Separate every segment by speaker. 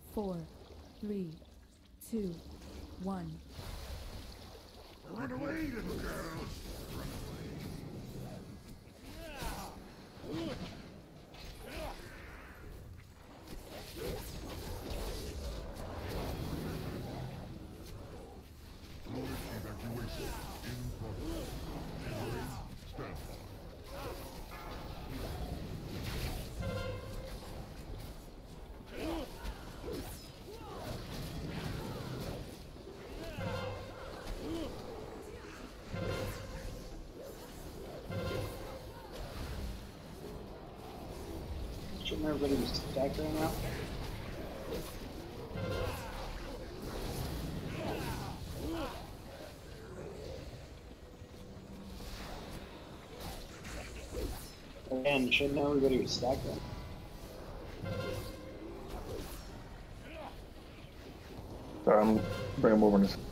Speaker 1: 4, 3, 2, 1.
Speaker 2: Run away, little girl! Run away. Fluid evacuation in progress. Engine standby.
Speaker 3: Shouldn't everybody be stacked right now? And shouldn't everybody be stacked right now?
Speaker 4: Sorry, I'm bringing over this.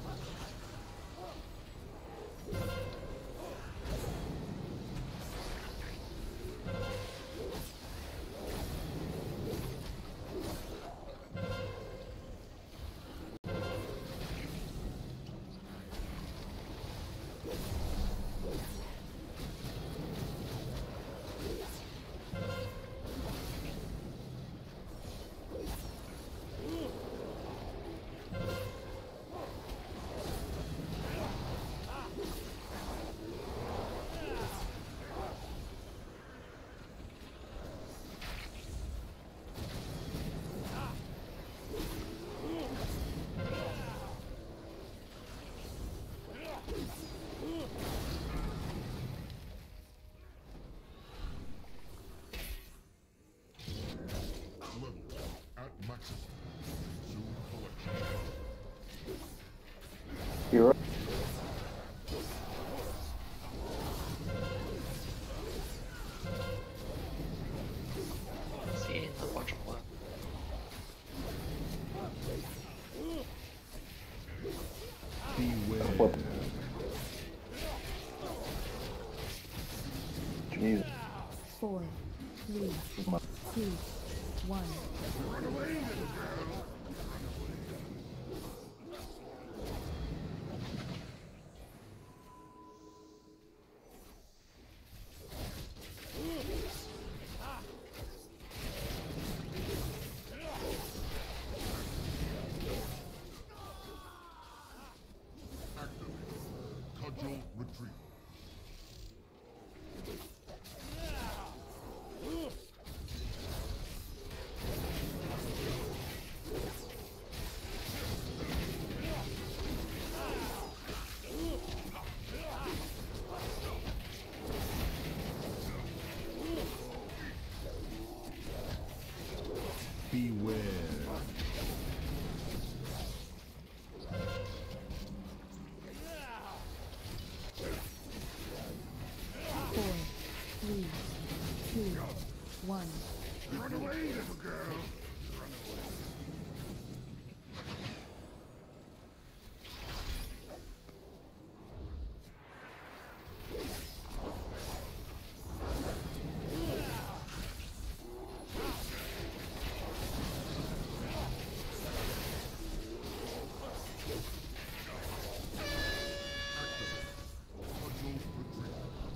Speaker 2: Levels at maximum. Soon collection.
Speaker 4: You're right.
Speaker 5: See the watchable.
Speaker 2: Beware.
Speaker 4: Jesus.
Speaker 1: 4, 3, 2, 1.
Speaker 2: Run away, little girl! Activate. Cudgel retreat. Beware.
Speaker 1: 4, 3, 2, 1.
Speaker 2: Run away, little girl! Run away. Activate. Cudgel retreat.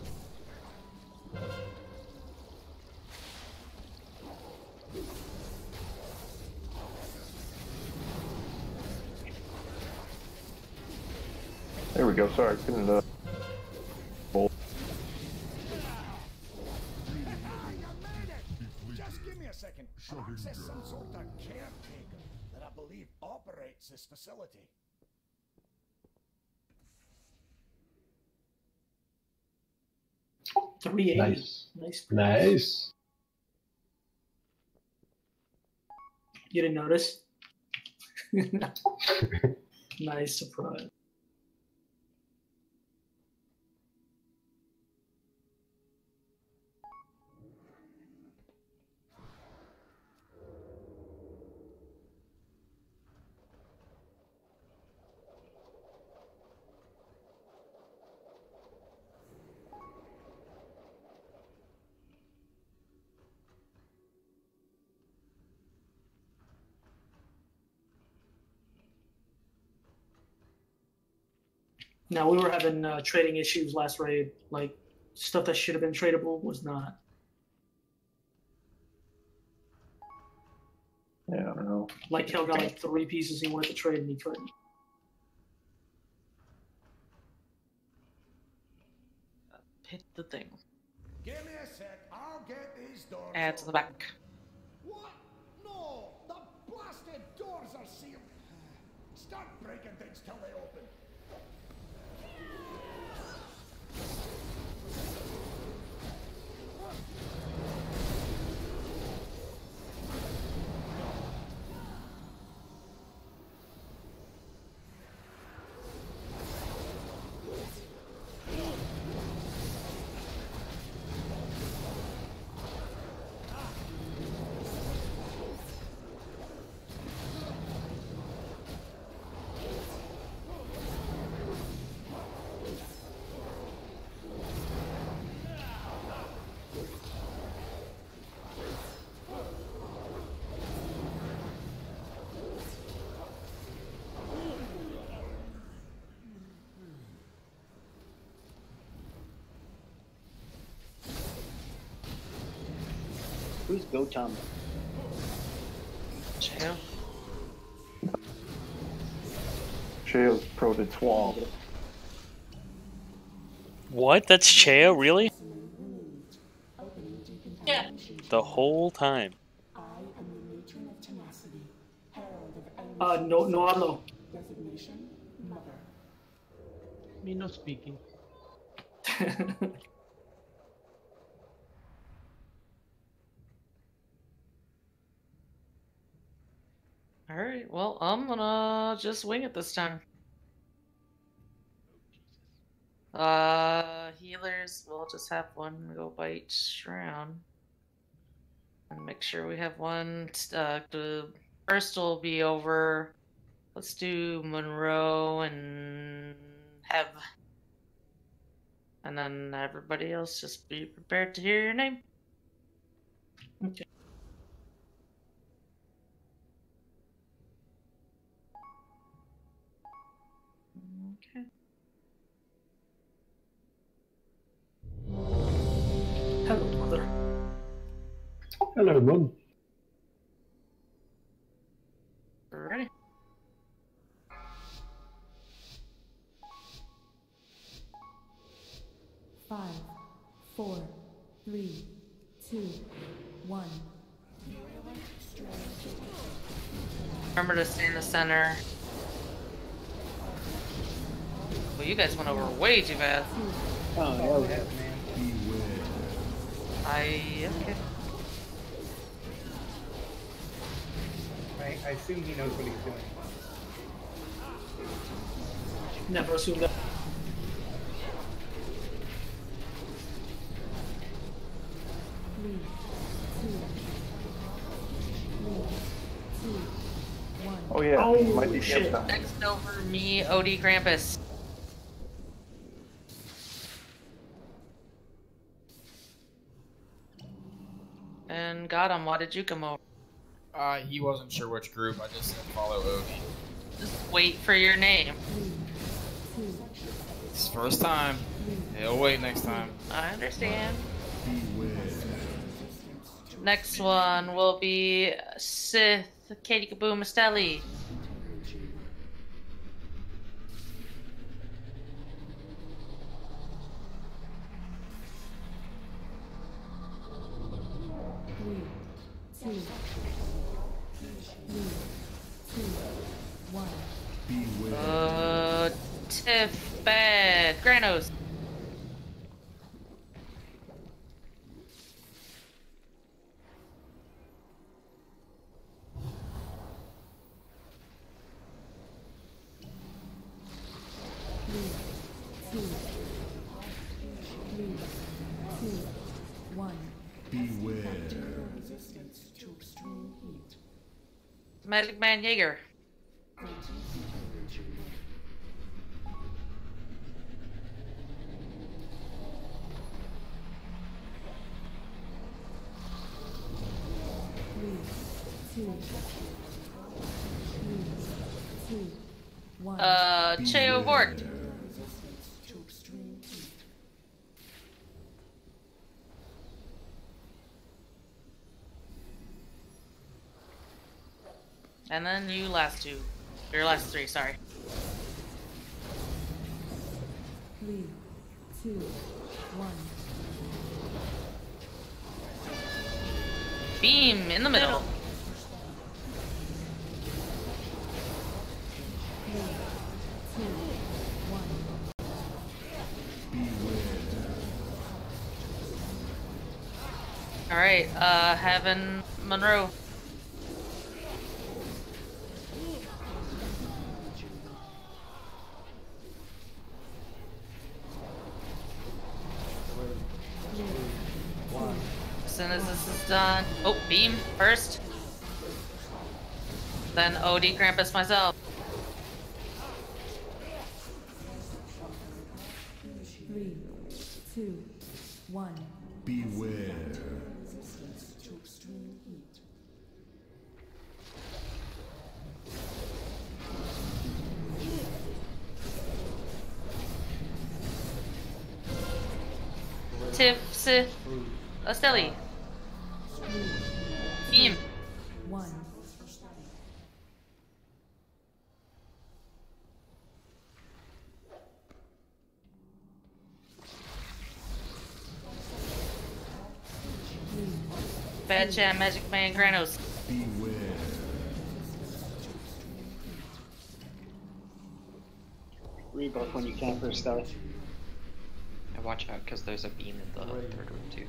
Speaker 4: There we go. Sorry, I couldn't. Bolt.
Speaker 6: Just give me a second.
Speaker 2: Shutting
Speaker 6: I'll access some
Speaker 2: down.
Speaker 6: sort of caretaker that I believe operates this facility.
Speaker 5: Oh, 380.
Speaker 7: Nice.
Speaker 5: Nice.
Speaker 7: Nice.
Speaker 5: You didn't notice? Nice surprise. Now we were having trading issues last raid. Like stuff that should have been tradable was not.
Speaker 4: Yeah, I don't know.
Speaker 5: Like Kel got like 3 pieces he wanted to trade and he couldn't.
Speaker 7: Hit the thing.
Speaker 6: Give me a sec. I'll get these doors.
Speaker 7: Add to the
Speaker 6: open.
Speaker 7: back.
Speaker 6: What? No! The blasted doors are sealed. Start breaking things till they open.
Speaker 3: Who's Gotum?
Speaker 7: Chill.
Speaker 4: Cheo's pro to swamp.
Speaker 8: What? That's Cheo, really?
Speaker 7: Yeah.
Speaker 8: The whole time.
Speaker 5: No hablo.
Speaker 9: Me no speaking.
Speaker 7: Alright, well, I'm gonna just wing it this time. Healers, we'll just have one go bite Shroud. And make sure we have one. The first will be over. Let's do Monroe and Hev. And then everybody else, just be prepared to hear your name.
Speaker 5: Okay.
Speaker 7: Okay.
Speaker 5: Hello, mother.
Speaker 9: Hello, Mum.
Speaker 7: Ready?
Speaker 1: Five, four, three, two, one.
Speaker 7: Remember to stay in the center. Well, you guys went over way too fast.
Speaker 3: Oh, yeah, we have.
Speaker 7: Okay.
Speaker 10: I assume he knows what he's doing.
Speaker 5: Never assume that.
Speaker 1: Three, two, one.
Speaker 4: Oh yeah,
Speaker 5: Oh,
Speaker 4: might be
Speaker 5: shit.
Speaker 4: game time.
Speaker 7: Next over me, OD Krampus. And got him. Why did you come over?
Speaker 11: He wasn't sure which group. I just said follow Odie.
Speaker 7: Just wait for your name.
Speaker 11: It's first time. He'll wait next time.
Speaker 7: I understand. Next one will be Sith Katie Kaboom Esteli.
Speaker 1: Three, two, one.
Speaker 7: Tiff Bad Granos.
Speaker 1: Three, two, one.
Speaker 7: Magic Man Jaeger.
Speaker 1: Two, one.
Speaker 7: Cheo Vort. And then you last two. Your last three, sorry.
Speaker 1: 3, 2, 1.
Speaker 7: Beam in the middle.
Speaker 1: 3, 2, 1.
Speaker 7: Alright, Heaven Monroe. As soon as this is done. Oh, beam first. Then OD Krampus myself.
Speaker 1: 3, 2, 1.
Speaker 2: Beware.
Speaker 7: Tiff, Steli. Beam.
Speaker 1: 1.
Speaker 7: Bad Chat, Magic Man, Granos.
Speaker 2: Beware.
Speaker 3: Rebuff when you can for stealth.
Speaker 10: And watch out, because there's a beam in the third room too.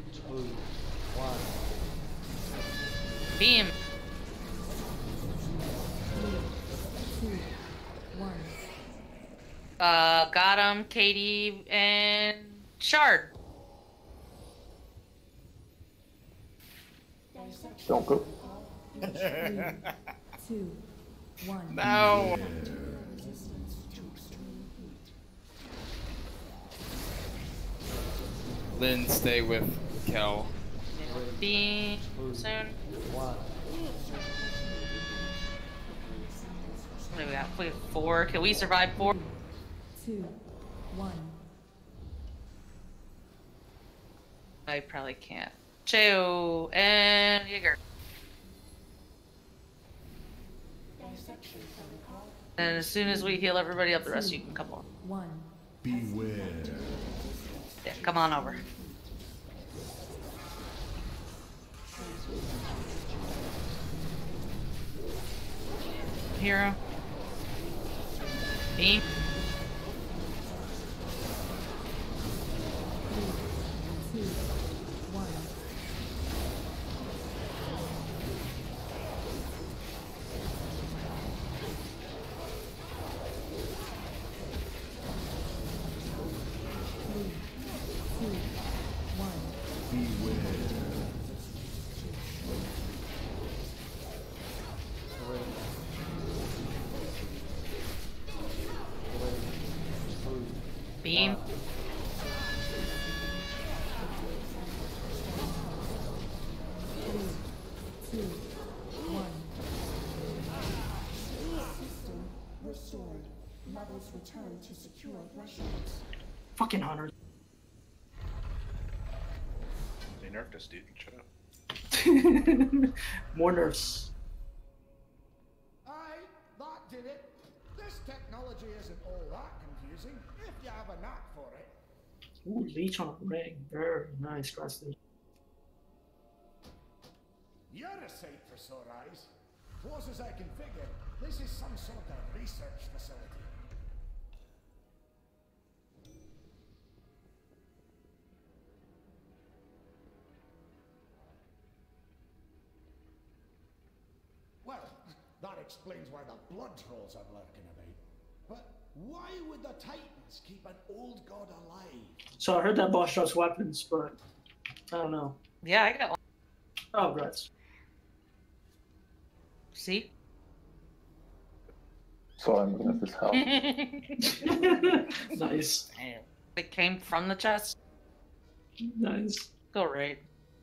Speaker 7: Beam.
Speaker 1: 2, 1.
Speaker 7: Got him, Katie, and Shard.
Speaker 4: Don't go.
Speaker 1: 3, 2, 1.
Speaker 11: No. Lynn, stay with Kel.
Speaker 7: Beam soon. What do we got? We have 4. Can we survive 4?
Speaker 1: 2, 1.
Speaker 7: I probably can't. Cheo and Jaeger. And as soon as we heal everybody up, the rest of you can come on.
Speaker 1: 1.
Speaker 2: Beware.
Speaker 7: Yeah, come on over. Hero. Beam.
Speaker 1: 2, 1.
Speaker 7: Beam.
Speaker 6: Return to secure thresholds.
Speaker 5: Fucking Hunter.
Speaker 2: They nerfed us, dude. Shut up.
Speaker 5: More nerfs.
Speaker 6: Aye, that did it. This technology isn't all that confusing if you have a knack for it.
Speaker 5: Ooh, leech on a ring. Very nice, Krusty.
Speaker 6: You're a sight for sore eyes. Close as I can figure, this is some sort of research facility. Well, that explains why the blood trolls are lurking about. But why would the Titans keep an old god alive?
Speaker 5: So I heard that boss drops weapons, but I don't know.
Speaker 7: Yeah, I got one.
Speaker 5: Oh, grats.
Speaker 7: See?
Speaker 4: So I'm looking at this house.
Speaker 5: Nice.
Speaker 7: It came from the chest.
Speaker 5: Nice.
Speaker 7: Go right.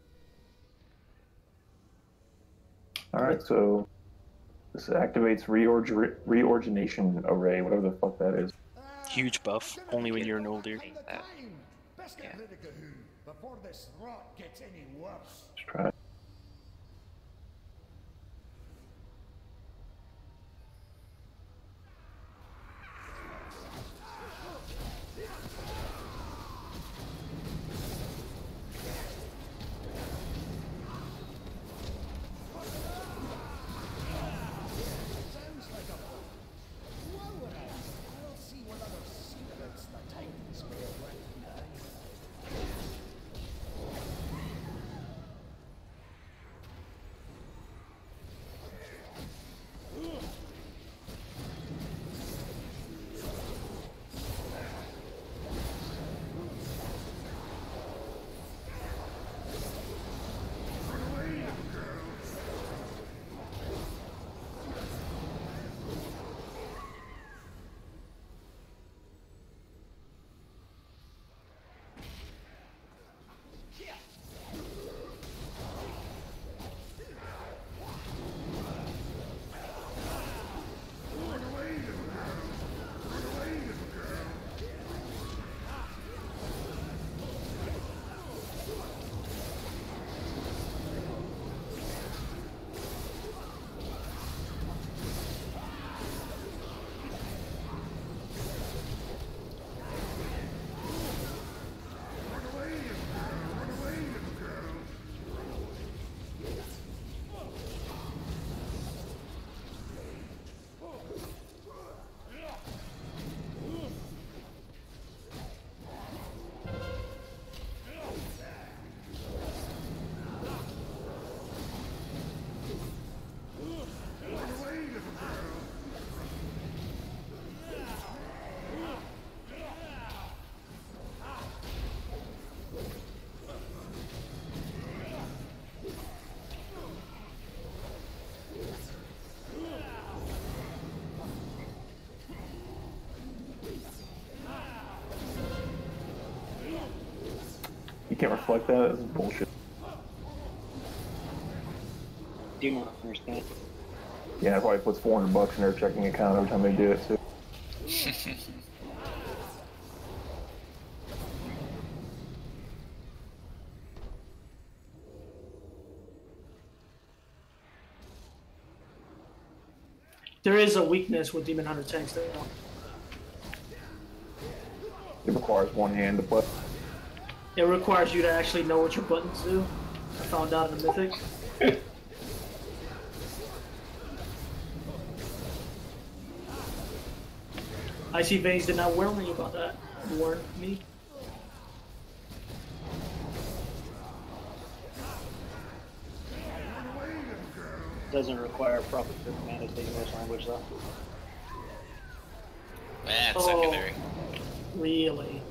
Speaker 4: Alright, so this activates reorigination array, whatever the fuck that is.
Speaker 8: Huge buff, only when you're an older.
Speaker 6: Best get rid of Gahoon before this rot gets any worse.
Speaker 4: Let's try it. can't reflect that? This is bullshit.
Speaker 3: Demon understand.
Speaker 4: Yeah, it probably puts $400 in their checking account every time they do it too.
Speaker 5: There is a weakness with Demon Hunter tanks though.
Speaker 4: It requires one hand to play.
Speaker 5: It requires you to actually know what your buttons do. I found out in the Mythic. I see Veins did not warn me about that. Warn me.
Speaker 3: Doesn't require proper command of the English language though.
Speaker 11: That's secondary.
Speaker 5: Really?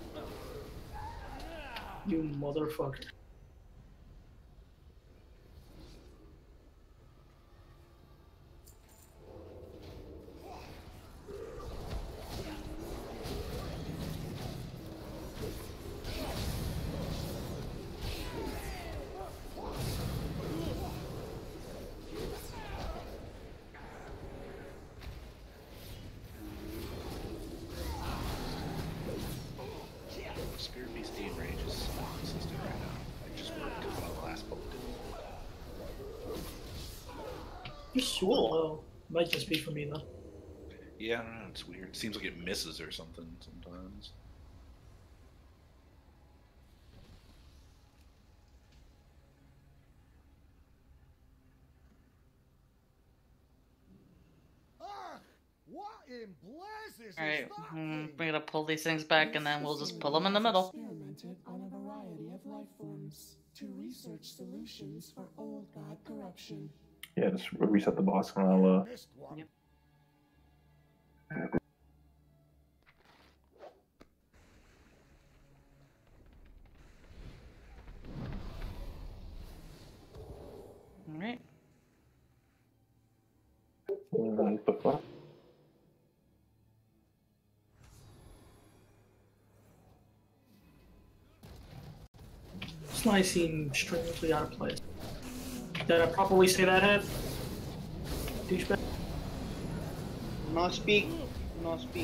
Speaker 5: You motherfucker.
Speaker 2: Spirit Beast D range is so consistent right now. I just worked on the last book.
Speaker 5: You're super low. Might just be for me though.
Speaker 2: Yeah, I don't know. It's weird. It seems like it misses or something sometimes.
Speaker 6: What in blazes
Speaker 7: Alright,
Speaker 6: is that?
Speaker 7: we're gonna pull these things back and then we'll just pull them in the middle.
Speaker 1: Experimented on a variety of life forms to research solutions for old god corruption.
Speaker 4: Yeah, just reset the boss and I'll
Speaker 6: Missed one.
Speaker 7: Yep. Alright.
Speaker 4: what the fuck?
Speaker 5: Sly seemed strangely out of place. Did I properly say that, Head? Douchebag?
Speaker 3: No speak. No speak.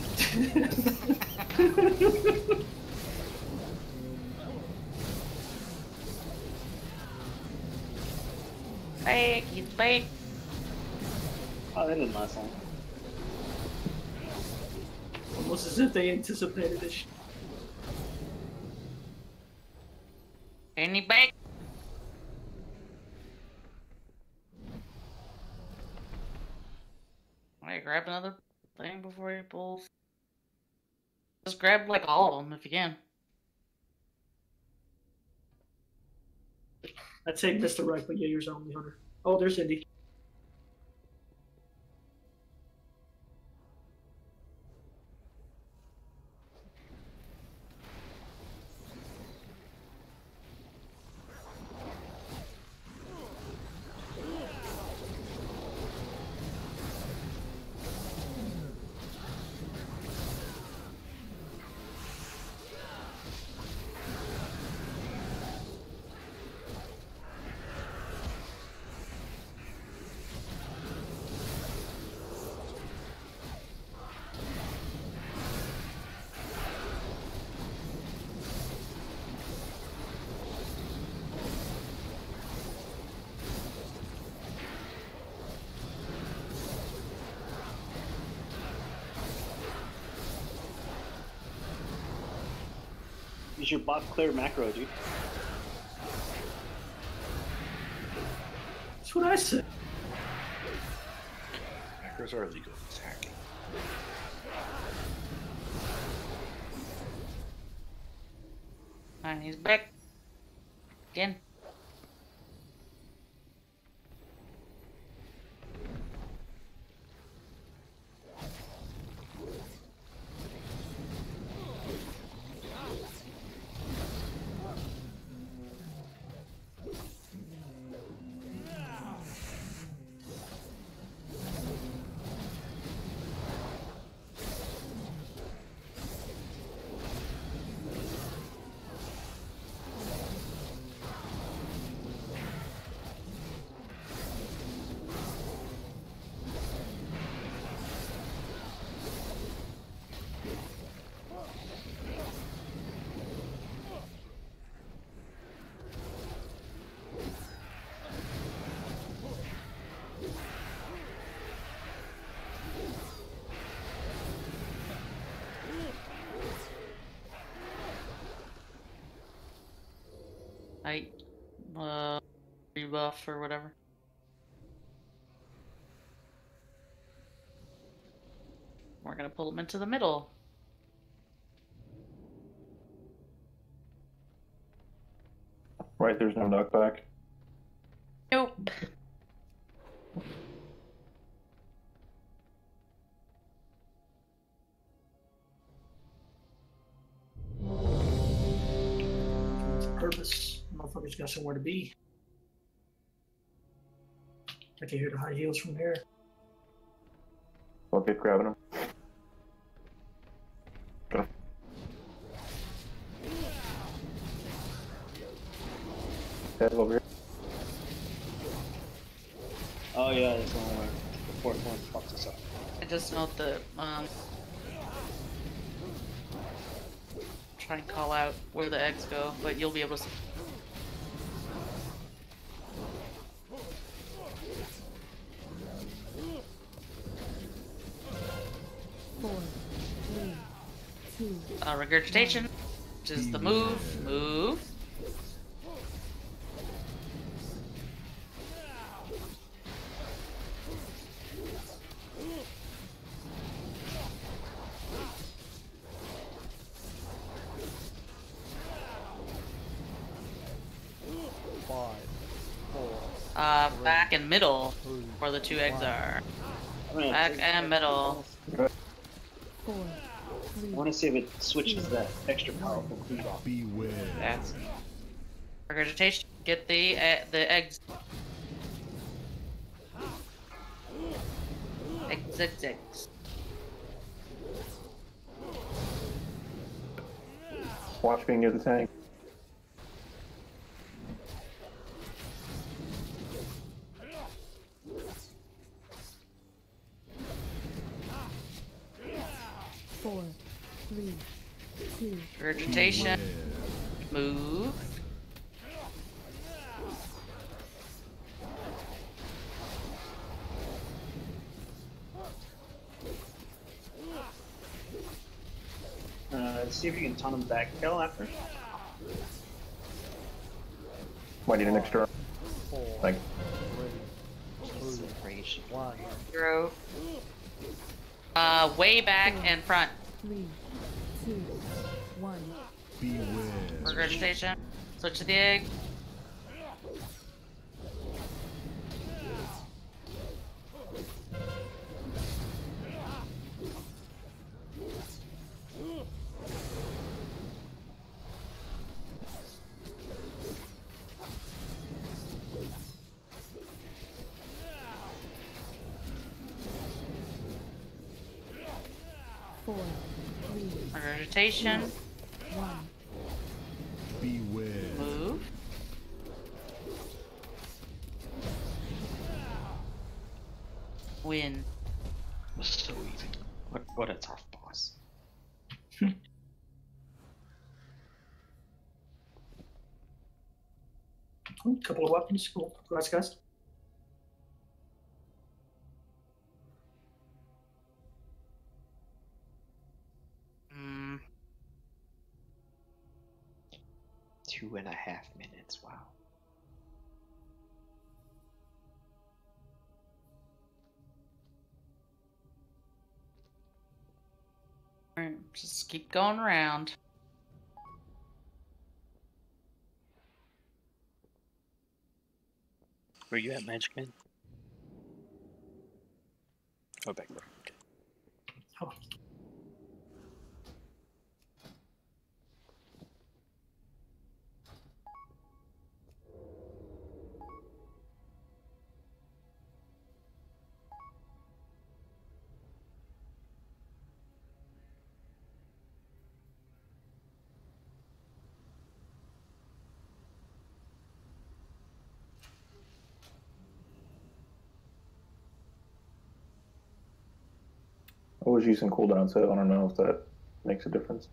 Speaker 7: Fake, he's fake.
Speaker 3: Oh, that didn't last long.
Speaker 5: Almost as if they anticipated this shit.
Speaker 7: Any back? Alright, grab another thing before he pulls. Just grab like all of them if you can.
Speaker 5: I'd say Mr. Right, but yeah, yours only Hunter. Oh, there's Indy.
Speaker 3: Use your bot clear macro, dude.
Speaker 5: That's what I said.
Speaker 2: Macros are illegal. It's hacking.
Speaker 7: And he's back. Again. buff or whatever. We're gonna pull them into the middle.
Speaker 4: Right, there's no knockback.
Speaker 7: Nope.
Speaker 5: Purpose. Motherfucker's got somewhere to be. I can hear the high heels from there.
Speaker 4: Fuck it, grabbing him. Go. Head over here.
Speaker 3: Oh yeah, there's one where the fourth one fucks us up.
Speaker 7: I just note that try and call out where the eggs go, but you'll be able to see. Regurgitation, which is the move. Back and middle, where the two eggs are. Back and middle.
Speaker 3: I want to see if it switches that extra powerful cleave off.
Speaker 6: Beware.
Speaker 7: That's regurgitation. Get the eggs. Eggs.
Speaker 4: Watch me near the tank.
Speaker 7: Regurgitation. Move.
Speaker 3: See if you can ton them back kill after.
Speaker 4: Might need an extra. Like.
Speaker 7: Zero. Way back and front.
Speaker 1: 3, 2, 1.
Speaker 6: Beware.
Speaker 7: Regurgitation. Switch to the egg. Regurgitation.
Speaker 1: 1.
Speaker 6: Beware.
Speaker 7: Move. Win.
Speaker 10: So easy. What a tough boss.
Speaker 5: Couple of weapons. Cool. Congrats, guys.
Speaker 7: Mm.
Speaker 10: 2.5 minutes. Wow.
Speaker 7: Alright, just keep going around.
Speaker 8: Where you at, Magic Man? Oh, back there. Okay.
Speaker 5: Oh.
Speaker 4: I was using cooldown, so I don't know if that makes a difference.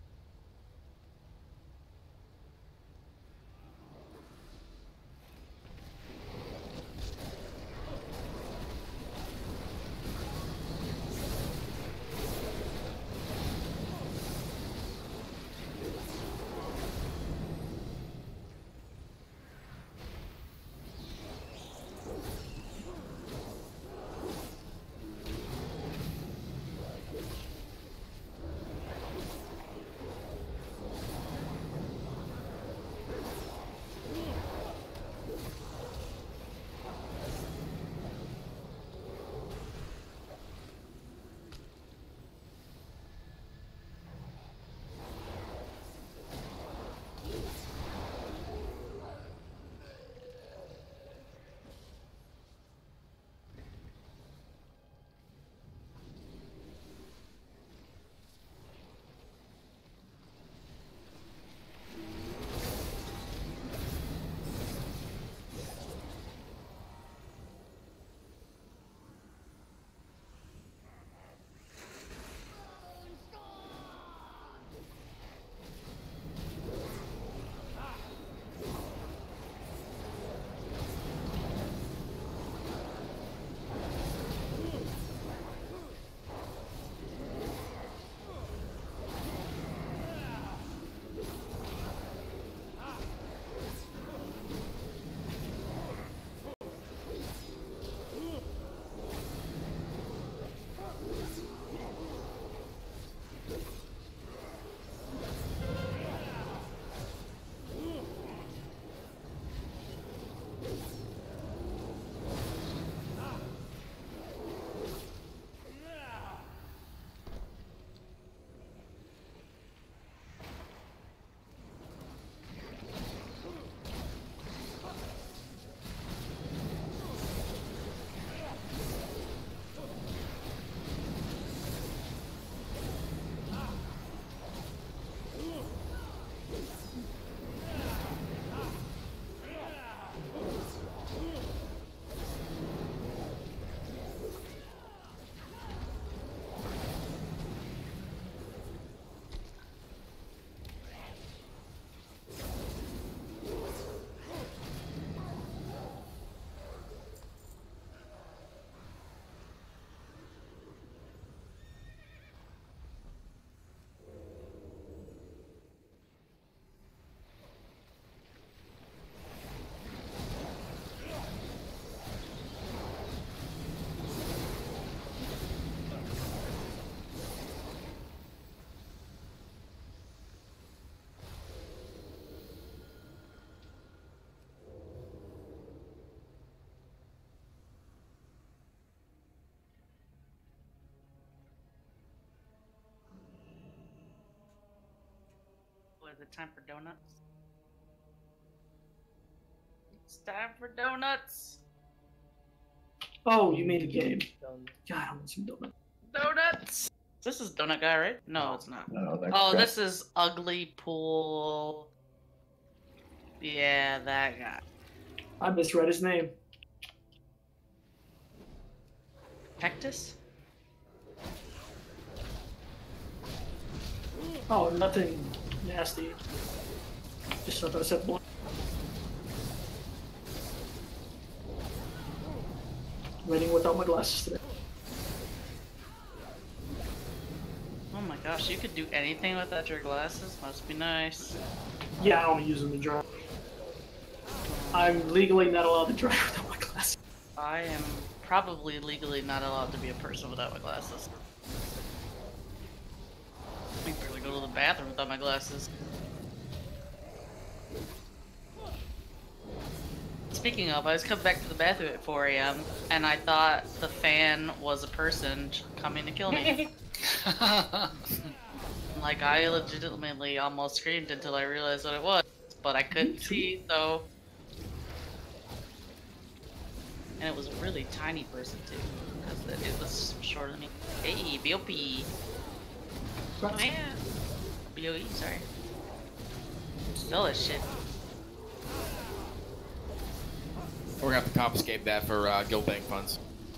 Speaker 7: is it time for donuts? It's time for donuts.
Speaker 5: Oh, you made a game. God, I want some donuts.
Speaker 7: Donuts. This is Donut Guy, right? No, it's not.
Speaker 4: No, that's
Speaker 7: Oh,
Speaker 4: crap.
Speaker 7: this is Ugly Pool. Yeah, that guy.
Speaker 5: I misread his name.
Speaker 7: Pectus?
Speaker 5: Oh, nothing nasty. Just thought I said blood. Reading without my glasses today.
Speaker 7: Oh my gosh, you could do anything without your glasses? Must be nice.
Speaker 5: Yeah, I don't use them to drive. I'm legally not allowed to drive without my glasses.
Speaker 7: I am probably legally not allowed to be a person without my glasses. I can barely go to the bathroom without my glasses. Speaking of, I was coming back to the bathroom at 4 a.m. and I thought the fan was a person coming to kill me. Like, I legitimately almost screamed until I realized what it was, but I couldn't see, so... And it was a really tiny person, too, because it was shorter than me. Hey, BOP! Oh, yeah. BOE, sorry. Still this shit.
Speaker 11: We're gonna have to confiscate that for guild bank funds.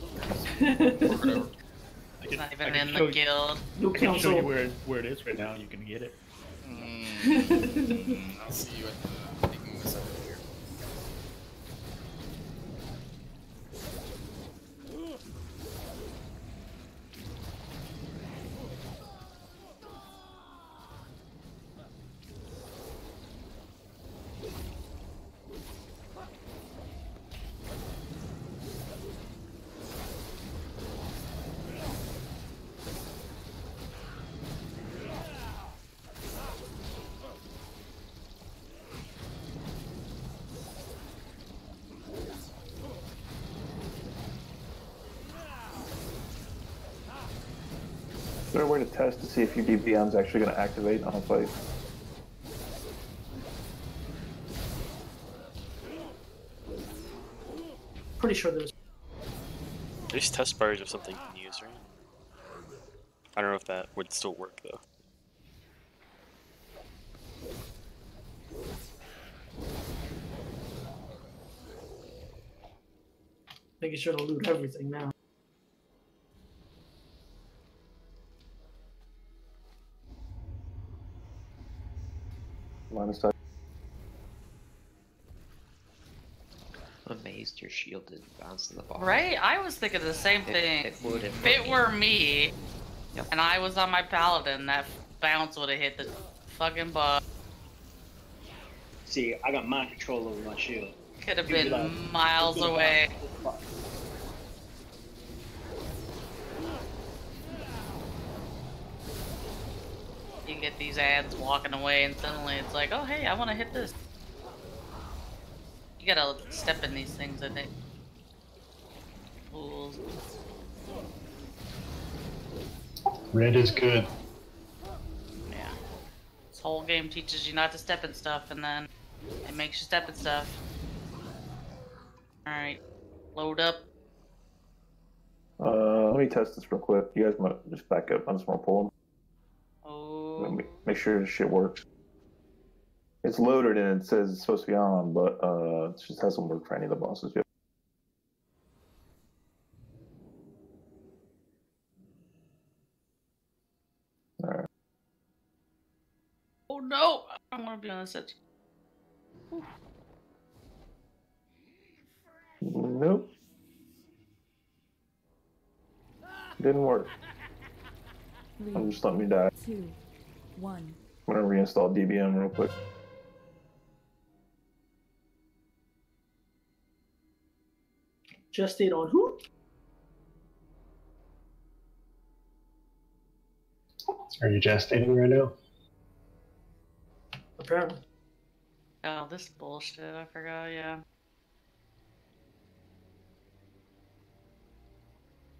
Speaker 7: It's not even in the guild.
Speaker 5: No
Speaker 9: I can show
Speaker 5: council.
Speaker 9: you where it is right now. You can get it.
Speaker 11: I'll see you at the picking this up here.
Speaker 4: Is there a way to test to see if your DBM is actually going to activate on a fight?
Speaker 5: Pretty sure there's.
Speaker 8: There's test bars of something you can use, right? I don't know if that would still work though.
Speaker 5: Making sure to loot everything now.
Speaker 4: Line of sight.
Speaker 10: I'm amazed your shield didn't bounce to the bottom.
Speaker 7: Right? I was thinking the same thing.
Speaker 10: It would
Speaker 7: If it were me,
Speaker 10: Yep.
Speaker 7: and I was on my paladin, that bounce would have hit the fucking bug.
Speaker 3: See, I got mind control over my shield.
Speaker 7: Could have
Speaker 3: You'd be
Speaker 7: been
Speaker 3: like,
Speaker 7: miles
Speaker 3: "What the
Speaker 7: away.
Speaker 3: fuck?"
Speaker 7: You get these ads walking away, and suddenly it's like, oh hey, I want to hit this. You gotta step in these things, I think. Fools.
Speaker 9: Red is good.
Speaker 7: Yeah. This whole game teaches you not to step in stuff, and then it makes you step in stuff. Alright. Load up.
Speaker 4: Let me test this real quick. You guys might just back up. I just want to pull them.
Speaker 7: Oh.
Speaker 4: Make sure this shit works. It's loaded and it says it's supposed to be on, but it just hasn't worked for any of the bosses yet. Alright.
Speaker 7: Oh no! I don't want to be on this edge.
Speaker 4: Nope. Didn't work. I'm just letting me die.
Speaker 1: 2, 1.
Speaker 4: I'm gonna reinstall DBM real quick.
Speaker 5: Gestate on who?
Speaker 9: Are you gestating right now?
Speaker 5: Apparently.
Speaker 7: Oh, this bullshit. I forgot, yeah.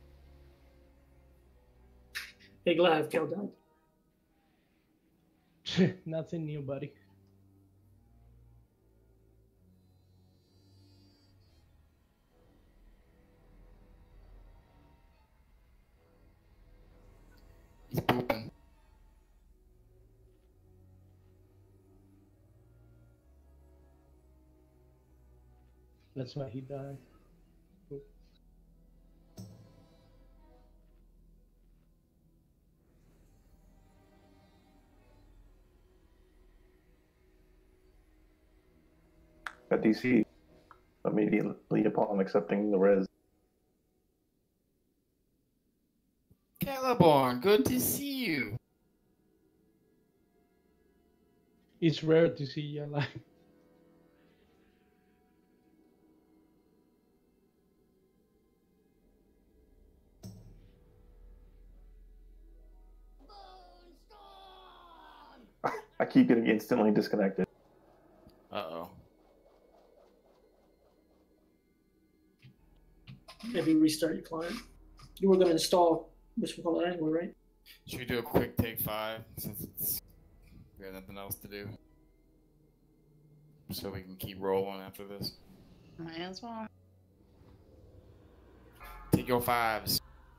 Speaker 5: Big live, Kel died.
Speaker 12: Nothing new, buddy.
Speaker 11: He's pooping.
Speaker 12: That's why he died.
Speaker 4: At DC, immediately upon accepting the res.
Speaker 11: Caliborn, good to see you.
Speaker 12: It's rare to see you alive.
Speaker 4: I keep getting instantly disconnected.
Speaker 11: Uh-oh.
Speaker 5: Maybe restart your client. You were going to install whatchamacallit anyway, right?
Speaker 11: Should we do a quick take 5 since we have nothing else to do? So we can keep rolling after this.
Speaker 7: Might as well.
Speaker 11: Take your 5s.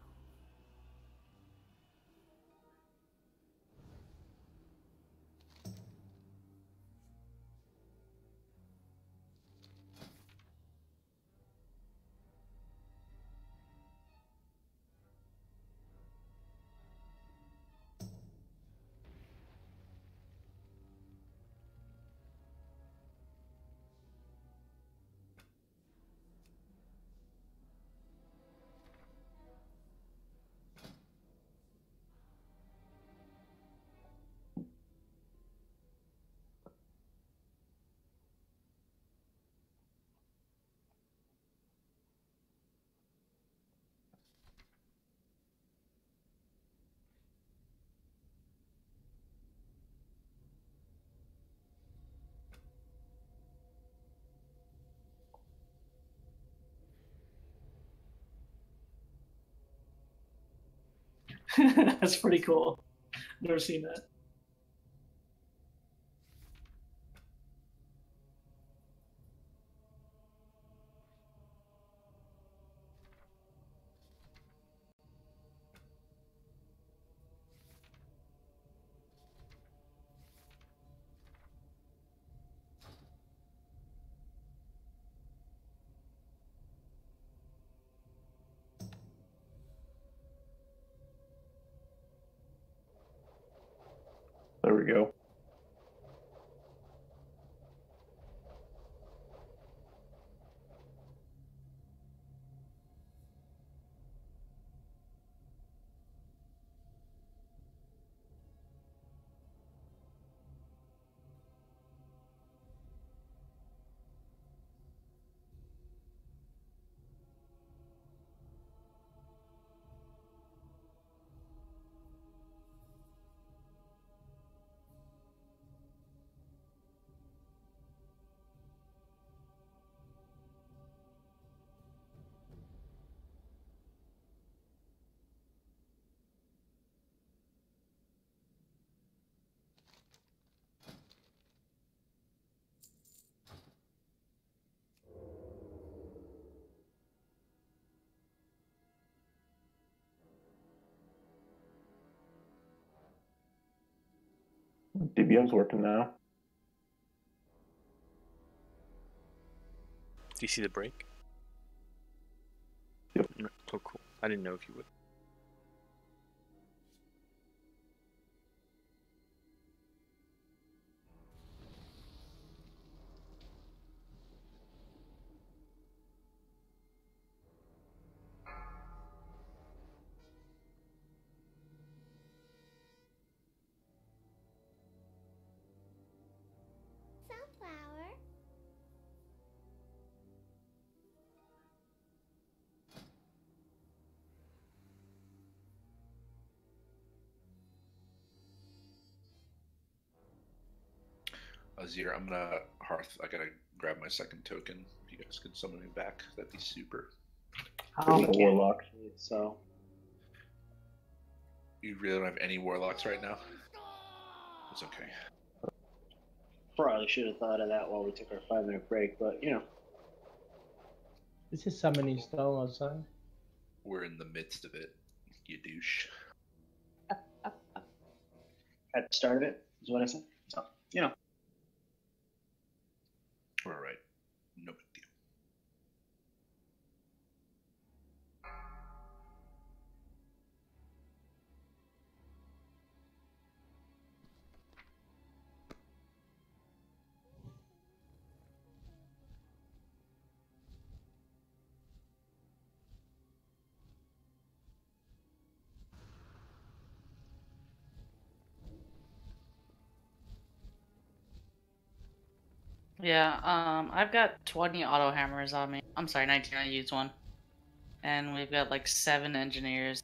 Speaker 5: That's pretty cool. Never seen that.
Speaker 4: There we go. DBM's working now.
Speaker 8: Do you see the break?
Speaker 4: Yep.
Speaker 8: Oh, cool. I didn't know if you would.
Speaker 13: Sunflower.
Speaker 2: Azir, I'm gonna Hearth. I gotta grab my second token. If you guys could summon me back, that'd be super.
Speaker 3: I'm a warlock, so.
Speaker 2: You really don't have any warlocks right now? It's okay.
Speaker 3: Probably should have thought of that while we took our 5-minute break, but you know.
Speaker 12: This is summoning stone outside.
Speaker 2: We're in the midst of it, you douche.
Speaker 3: At the start of it, is what I said. So, you know.
Speaker 2: We're all right. No big deal.
Speaker 7: Yeah, I've got 20 auto hammers on me. I'm sorry, 19, I used one. And we've got like 7 engineers.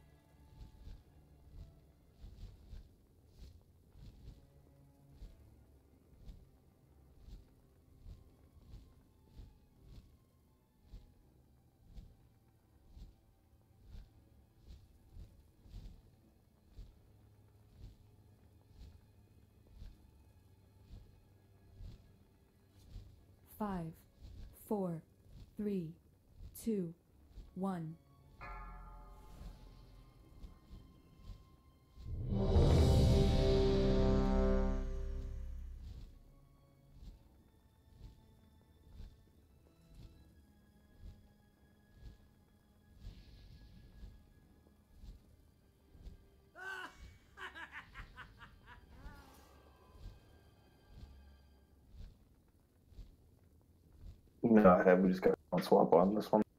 Speaker 13: Five, 4, 3, 2, 1.
Speaker 4: No, I have. We just got one swap on this one.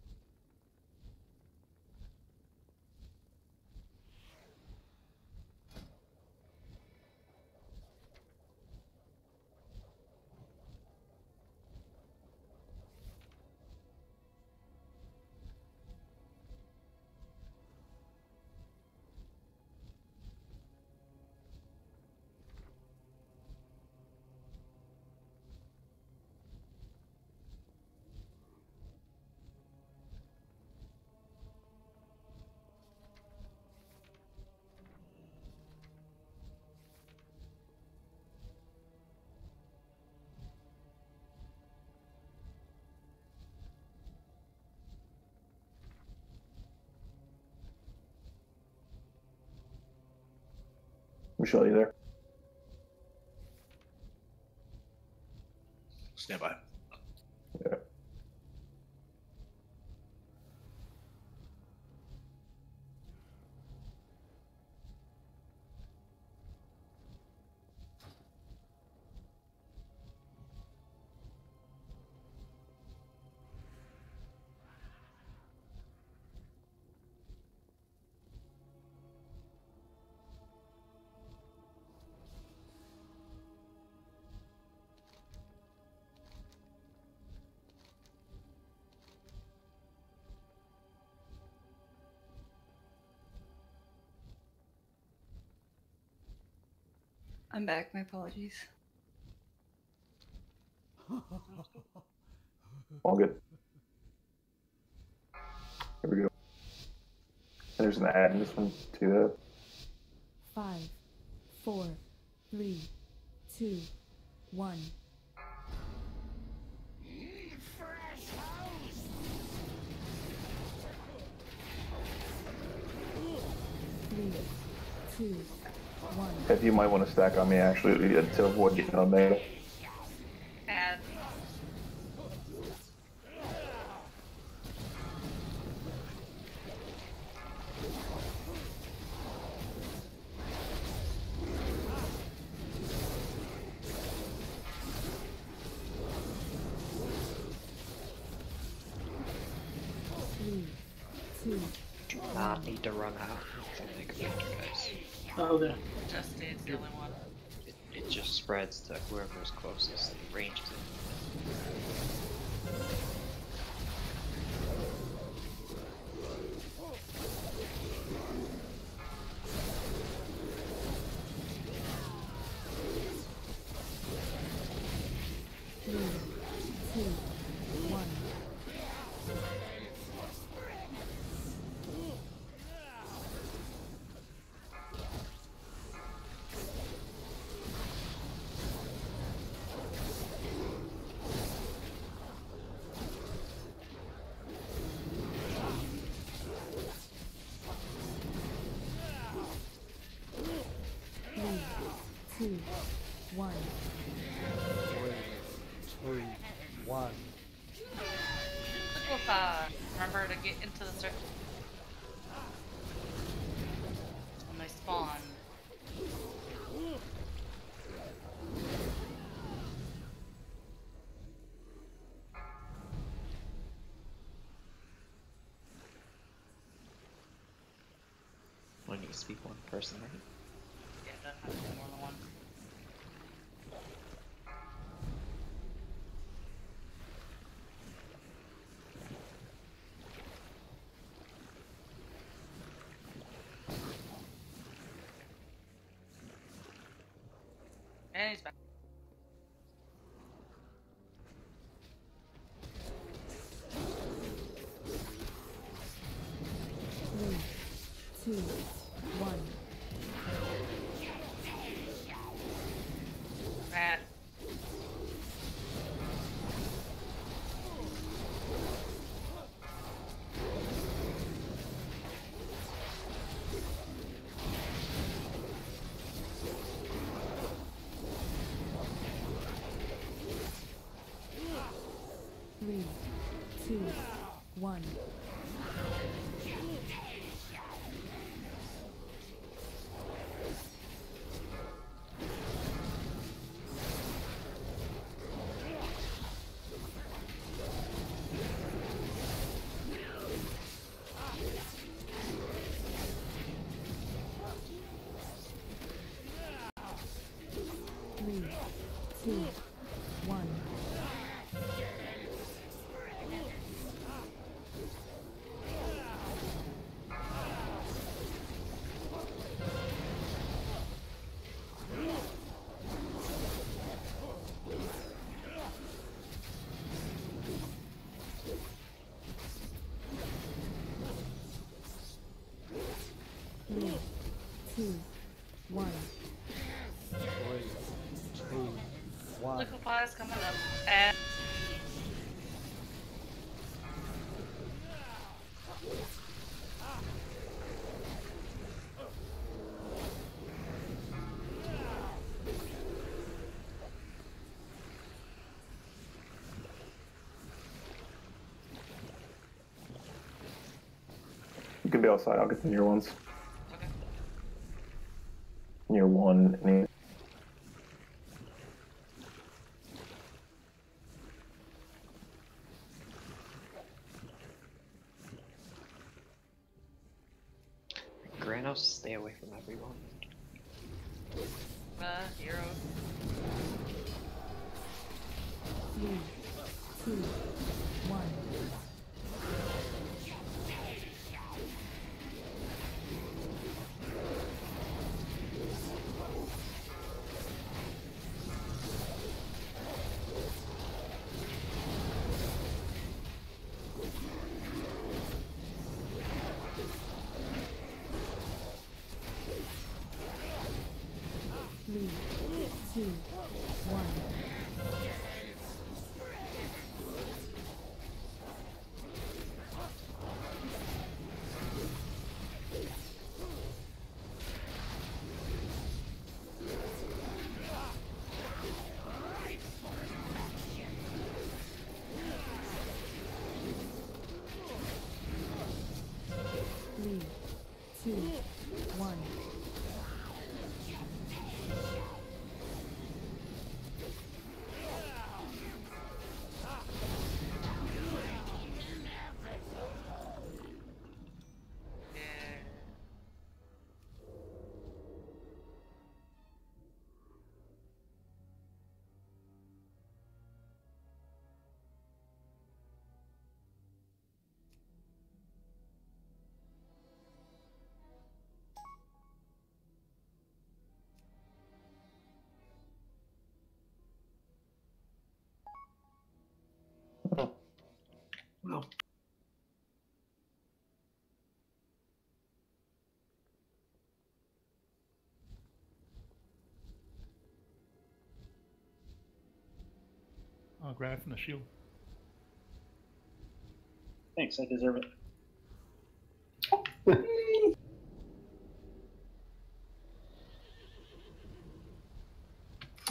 Speaker 4: Michelle, you there?
Speaker 2: Stand by.
Speaker 4: Yeah.
Speaker 14: I'm back, my apologies.
Speaker 4: All good. Here we go. There's an ad in this one to that.
Speaker 13: 5, 4, 3, 2, 1. Three, 2, 1.
Speaker 4: If you might want to stack on me actually to avoid getting on there.
Speaker 7: And
Speaker 10: Do not need to run out. Don't make a picture, guys.
Speaker 5: Oh, there.
Speaker 7: just needs the only one.
Speaker 10: It just spreads to whoever's closest and ranges it.
Speaker 13: Three, 2, 1. 1.
Speaker 15: 3, 2, 1.
Speaker 7: Liquefy. Remember to get into the circle. When they spawn.
Speaker 10: One needs to be one person, right?
Speaker 7: Yeah, it doesn't have to be more than one. And he's back.
Speaker 13: Three, two, one.
Speaker 7: Matt.
Speaker 13: Three, two, one. Three, two, one. Three, two, one.
Speaker 15: 3, 2, 1.
Speaker 7: Liquefy's coming up. And
Speaker 4: You can be outside. I'll get the near ones.
Speaker 7: okay.
Speaker 4: Near one. And
Speaker 10: Granos, stay away from everyone.
Speaker 7: Hero.
Speaker 13: 3, 2, 1. Three, two, one. Three, two, one.
Speaker 5: Well,
Speaker 9: I'll grab from the shield.
Speaker 3: Thanks, I deserve it.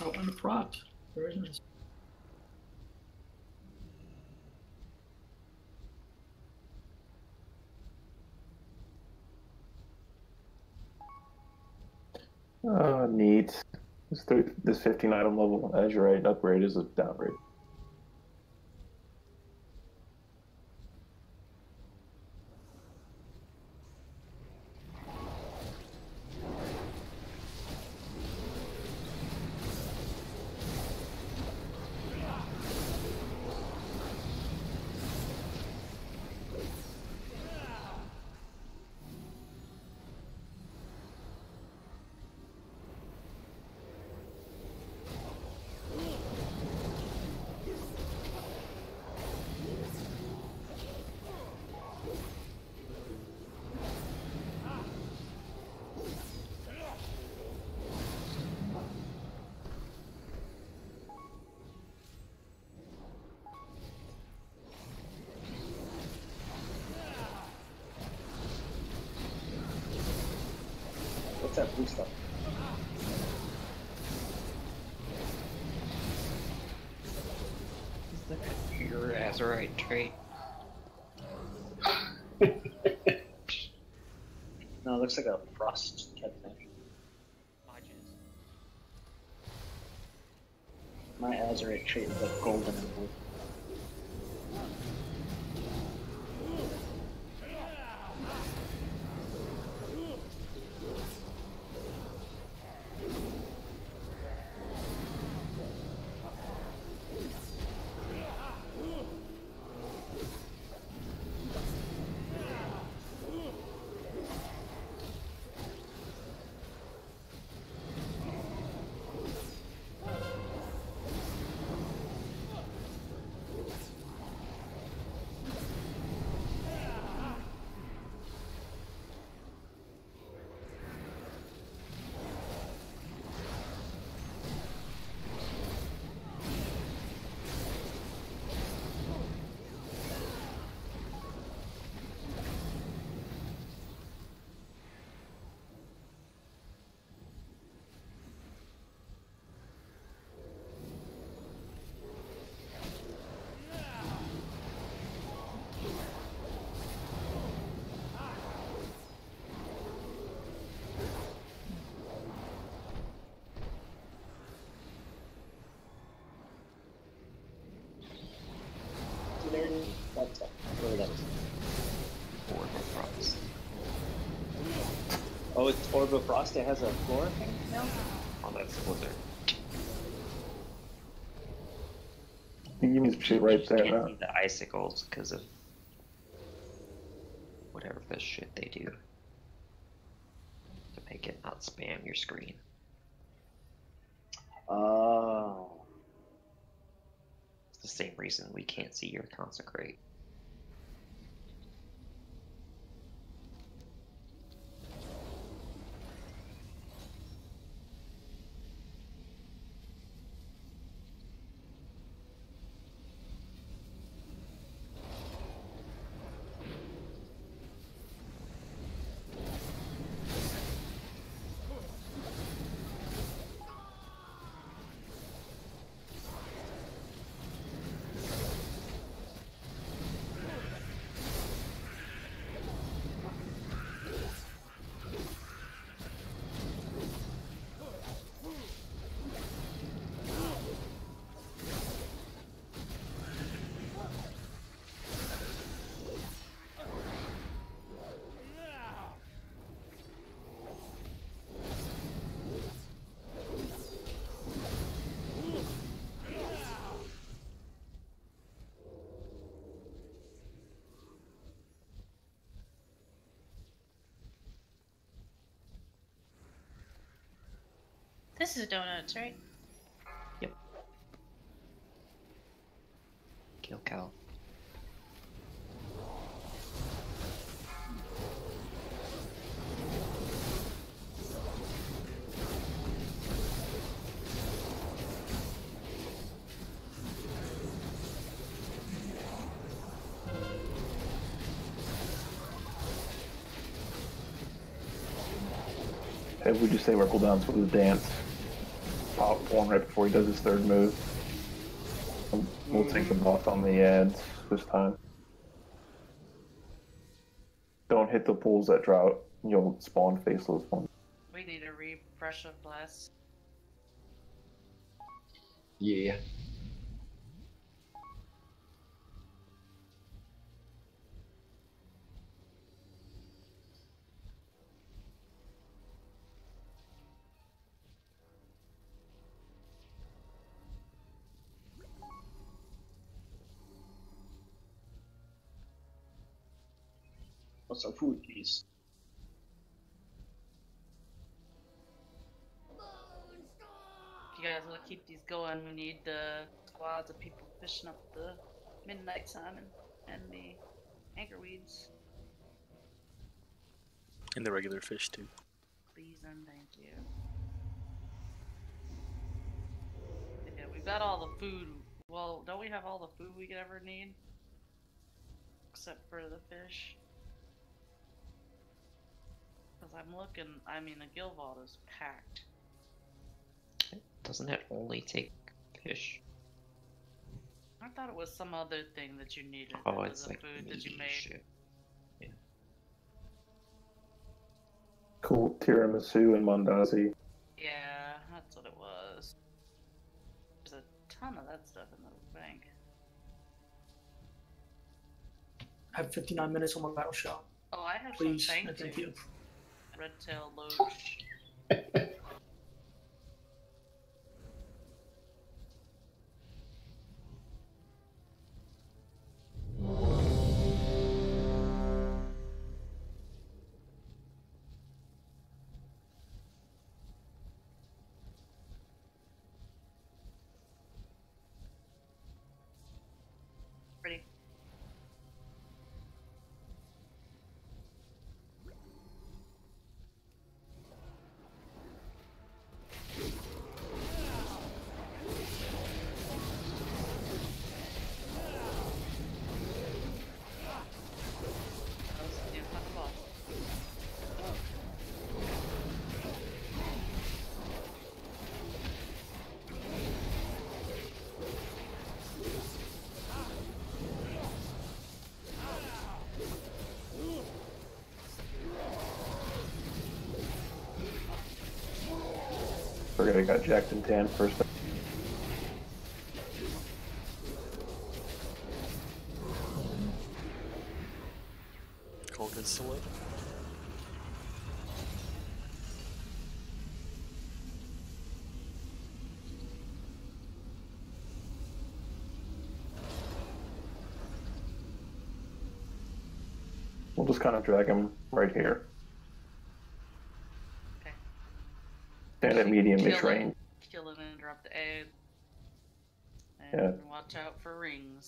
Speaker 5: Outline of Rot. Very nice.
Speaker 4: Neat. This 15 item level Azurite upgrade is a downgrade.
Speaker 3: What's that blue stuff?
Speaker 10: Is that your Azurite trait?
Speaker 3: No, it looks like a frost type thing. My Azurite trait is like golden and blue. That's where that is.
Speaker 10: Orb of Frost.
Speaker 3: Oh, it's Orb of Frost. It has a floor thing now.
Speaker 10: Oh, that's Blizzard.
Speaker 4: You need some shit right there.
Speaker 10: Can't
Speaker 4: Huh?
Speaker 10: see the icicles because of whatever the shit they do to make it not spam your screen.
Speaker 3: Oh.
Speaker 10: It's the same reason we can't see your Consecrate.
Speaker 7: This is donuts, right?
Speaker 10: Yep. Kill cow.
Speaker 4: Hey, would you say we're cooldowns for the dance? Pop spawn right before he does his third move. We'll take the buff on the ads this time. Don't hit the pools that drought. You'll spawn faceless ones.
Speaker 7: We need a refresh of blast.
Speaker 10: Yeah.
Speaker 3: What's some food, please?
Speaker 7: If you guys want to keep these going, we need squads of people fishing up the midnight salmon and the anchor weeds.
Speaker 8: And the regular fish too.
Speaker 7: Please and thank you. Yeah, we've got all the food. Well, don't we have all the food we could ever need? Except for the fish. Because I'm looking, I mean, the guild vault is packed.
Speaker 10: Doesn't it only take fish?
Speaker 7: I thought it was some other thing that you needed.
Speaker 10: Oh,
Speaker 7: that
Speaker 10: it's
Speaker 7: was a
Speaker 10: like
Speaker 7: food that you
Speaker 10: meaty
Speaker 7: made.
Speaker 10: shit. Yeah.
Speaker 4: Cool tiramisu and mandazi.
Speaker 7: Yeah, that's what it was. There's a ton of that stuff in the bank.
Speaker 5: I have 59 minutes on my battle shot.
Speaker 7: Oh, I have
Speaker 5: Please,
Speaker 7: some
Speaker 5: and thank you.
Speaker 7: Red tail loach. Ready.
Speaker 4: Forget I got jacked in tan first.
Speaker 8: Colgan's still up.
Speaker 4: We'll just kind of drag him right here.
Speaker 7: Okay.
Speaker 4: Stand at medium
Speaker 7: Kill
Speaker 4: mid-range.
Speaker 7: him, kill him and interrupt the aid. And
Speaker 4: Yeah.
Speaker 7: watch out for rings.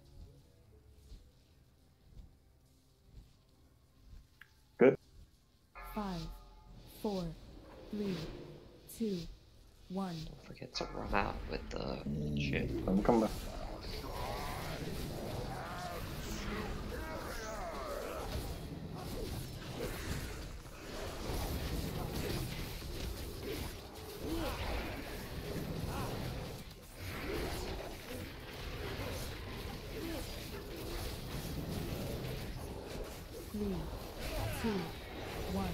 Speaker 4: Good.
Speaker 13: 5, 4, 3, 2, 1.
Speaker 10: Don't forget to run out with the shit.
Speaker 4: I'm coming.
Speaker 13: Three, two, one.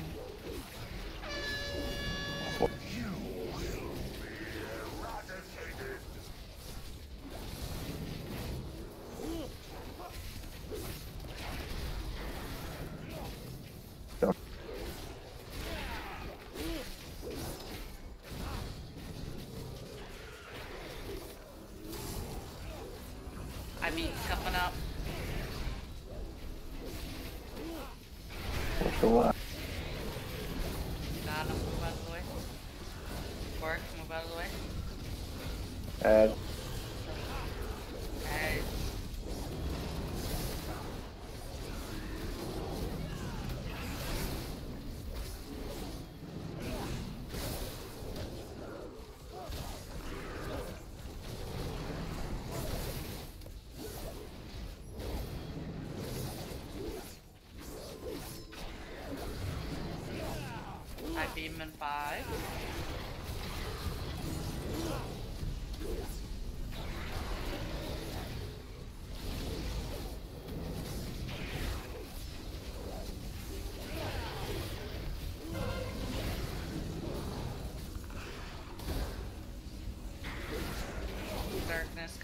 Speaker 7: I mean, coming up.
Speaker 4: What's the what?
Speaker 7: Nah, no, move out of the way. Work, move out of the way.
Speaker 4: Add.
Speaker 7: Hey. I beam in 5.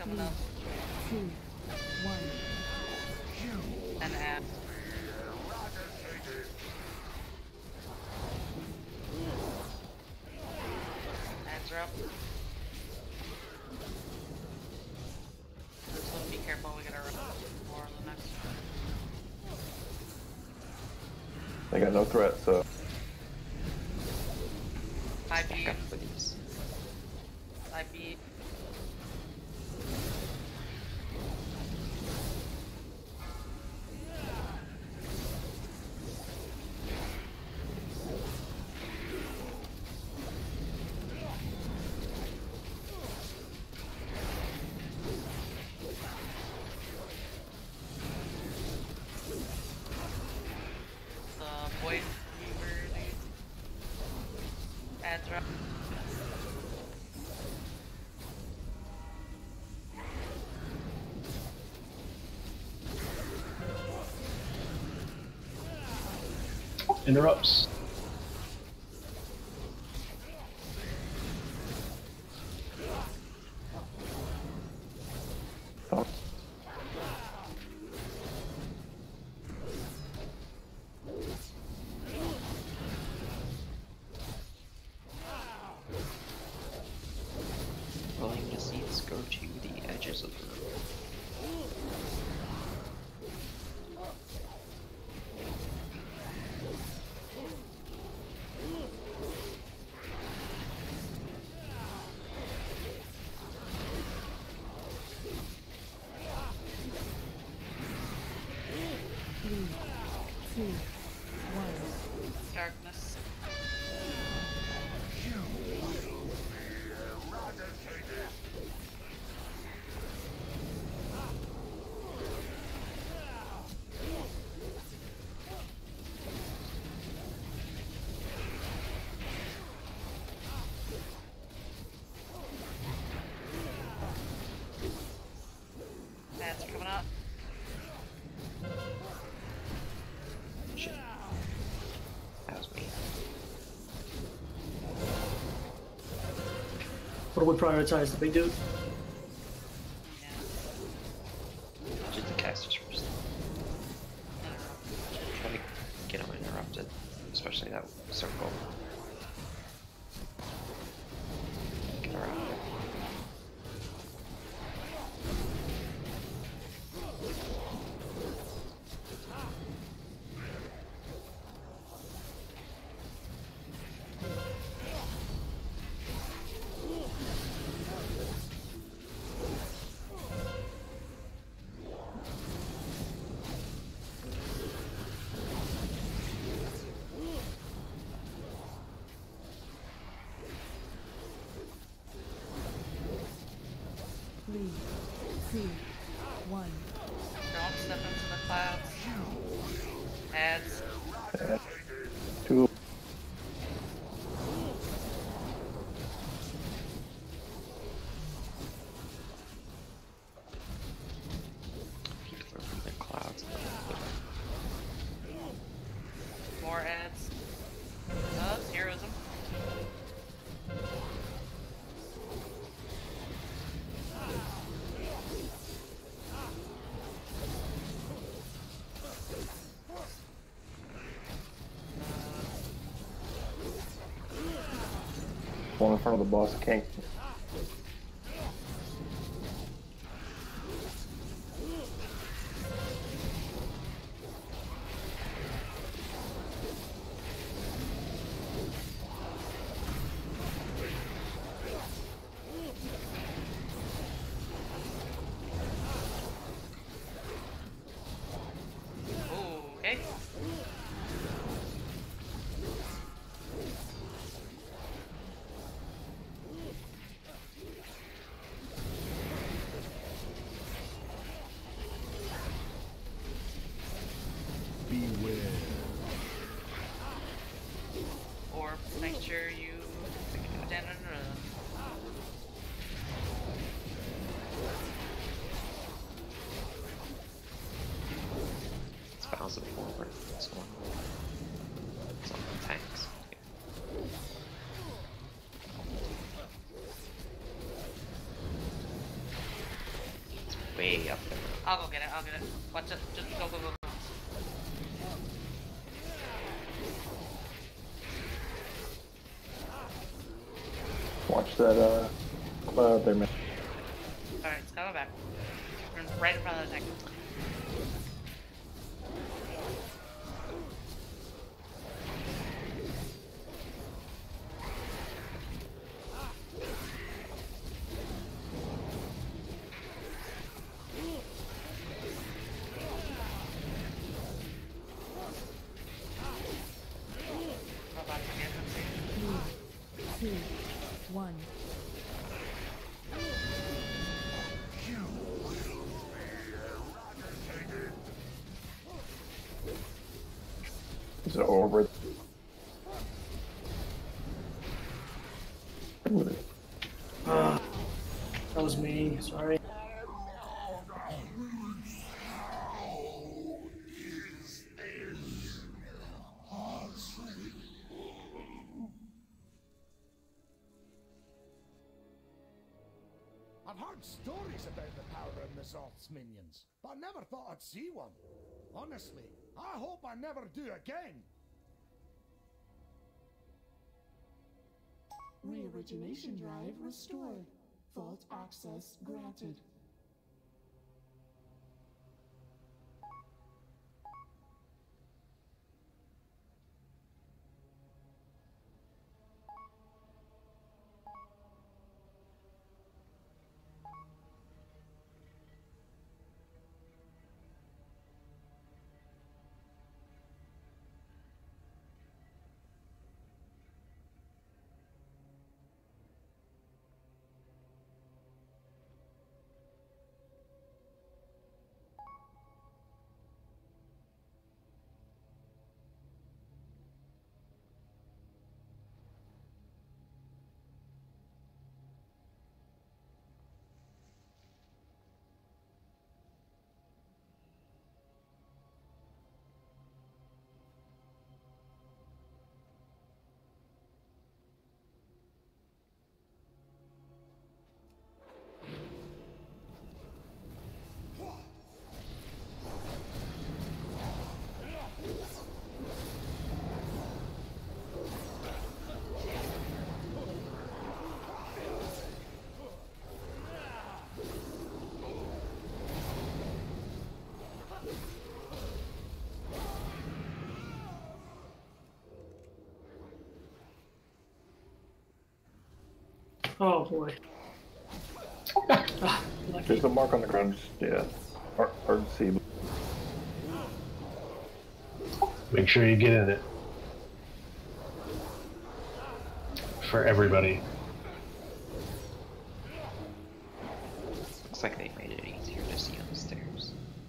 Speaker 7: coming up.
Speaker 13: 2, 1.
Speaker 7: And add. Ads are up. This one, be careful, we gotta run more on the next one.
Speaker 4: They got no threat, so.
Speaker 7: I beat. I beat. Void Weaver, dude. Ads are up.
Speaker 9: Interrupts.
Speaker 10: Willing to seats go to the edges of the room.
Speaker 13: Three, two, 1.
Speaker 7: Darkness. Ads are coming up.
Speaker 10: Shit. That was me.
Speaker 5: What do we prioritize? The big dude?
Speaker 10: Just the casters first. Try to get them interrupted, especially that circle. Get around it.
Speaker 13: Three, two, 1.
Speaker 7: Don't step into the clouds. Ads.
Speaker 4: Two.
Speaker 10: People are from the clouds.
Speaker 7: More ads. It's heroism.
Speaker 4: One in front of the boss king.
Speaker 7: Okay.
Speaker 6: Beware.
Speaker 7: Or make sure you stand and run.
Speaker 10: Let's bounce it forward. This one. It's on the tanks. way up there.
Speaker 7: I'll go get it. I'll get it. Watch it. Just go, go, go.
Speaker 4: Watch that cloud there, man.
Speaker 7: Alright, it's coming back. Right in front of the tank.
Speaker 13: Two, one.
Speaker 4: Is it over?
Speaker 5: That was me. Sorry.
Speaker 6: I've heard stories about the power of N'Zoth's minions, but I never thought I'd see one. Honestly, I hope I never do again.
Speaker 1: Reorigination drive restored. Vault access granted.
Speaker 5: Oh boy.
Speaker 4: There's a mark on the ground. Yeah. Hard to see.
Speaker 9: Make sure you get in it. For everybody.
Speaker 10: Looks like they made it easier to see on the stairs.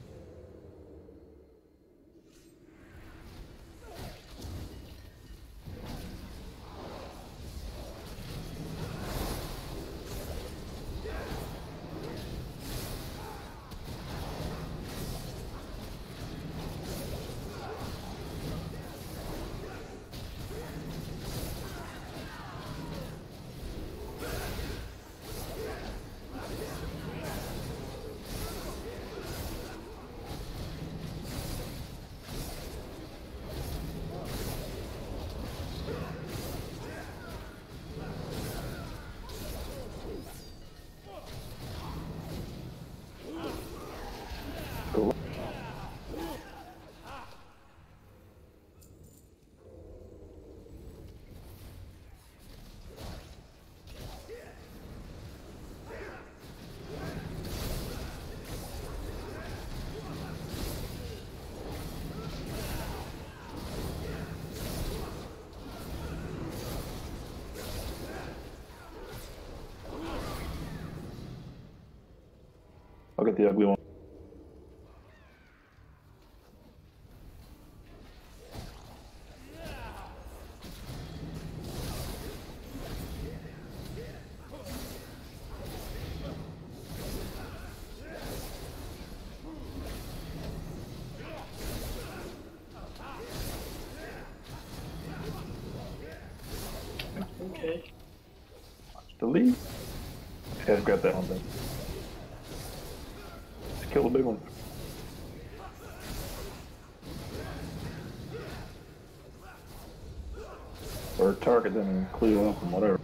Speaker 4: I'll get the ugly one.
Speaker 5: Okay.
Speaker 4: Delete. Yeah, grab that one then. kill the big one. Or target them and clear off and whatever.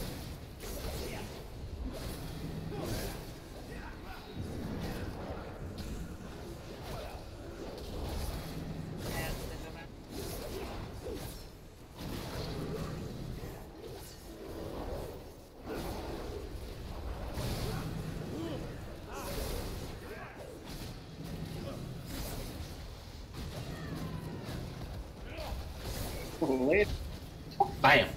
Speaker 3: Wait.
Speaker 9: Bam.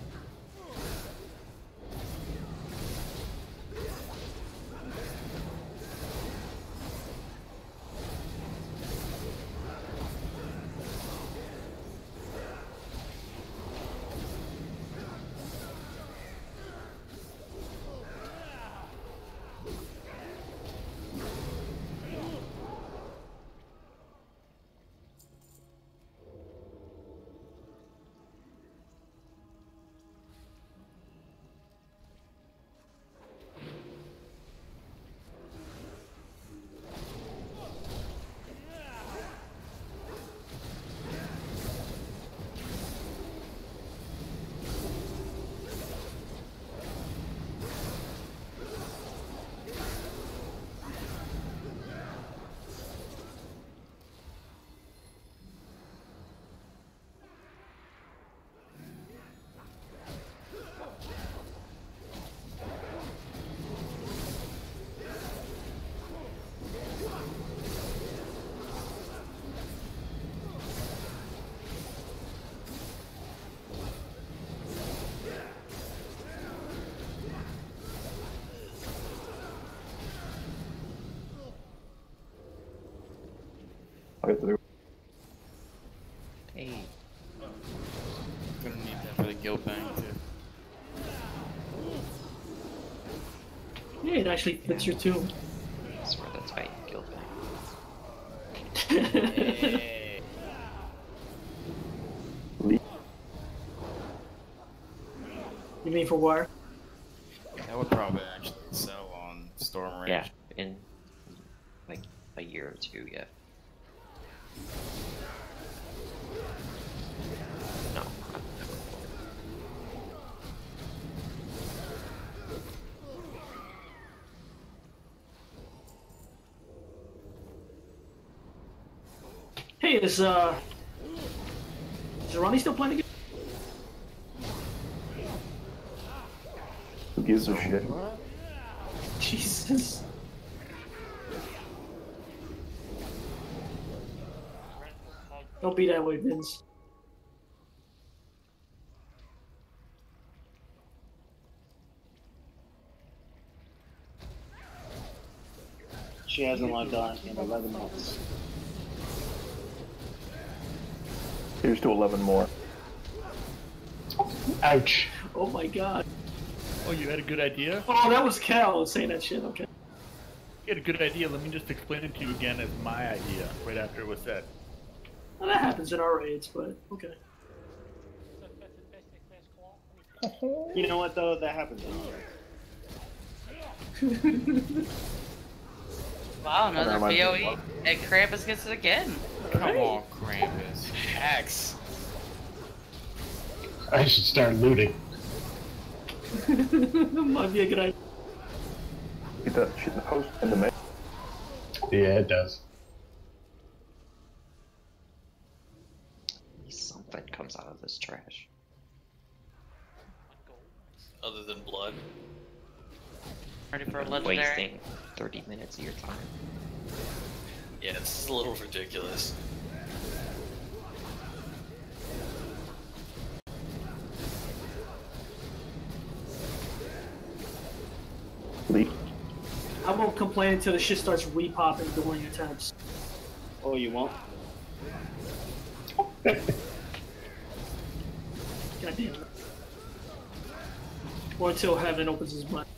Speaker 10: Hey.
Speaker 11: Gonna need that for the guild bang too.
Speaker 5: Yeah, it actually fits your tomb.
Speaker 10: I swear that's right, guild bang.
Speaker 11: Hey.
Speaker 5: You mean for war?
Speaker 11: That would probably actually sell on Storm Rage.
Speaker 10: Yeah, in like a year or two, yeah. No.
Speaker 5: Hey, is Ronnie still playing again?
Speaker 4: Who gives a shit?
Speaker 5: Jesus. Don't be that way, Vince.
Speaker 3: She hasn't logged on in 11 months.
Speaker 4: Here's to 11 more.
Speaker 9: Ouch.
Speaker 5: Oh my god.
Speaker 16: Oh, you had a good idea?
Speaker 5: Oh, that was Cal saying that shit, okay.
Speaker 16: You had a good idea. Let me just explain it to you again as my idea right after it was said.
Speaker 5: Well, that happens in our raids, but okay.
Speaker 3: You know what though? That happens in our raids.
Speaker 7: Wow, another PoE. And Krampus gets it again.
Speaker 11: Come on, Krampus. Hex.
Speaker 9: I should start looting.
Speaker 5: Might be a good idea.
Speaker 4: Get that shit in the post in the mail.
Speaker 9: Yeah, it does.
Speaker 10: Something comes out of this trash.
Speaker 8: Other than blood.
Speaker 7: Ready for a
Speaker 10: You're
Speaker 7: legendary?
Speaker 10: wasting 30 minutes of your time.
Speaker 8: Yeah, it's a little ridiculous.
Speaker 4: Leak.
Speaker 5: I won't complain until the shit starts repopping during attempts.
Speaker 3: Oh, you won't?
Speaker 5: God damn it. Or until Heaven opens his mind.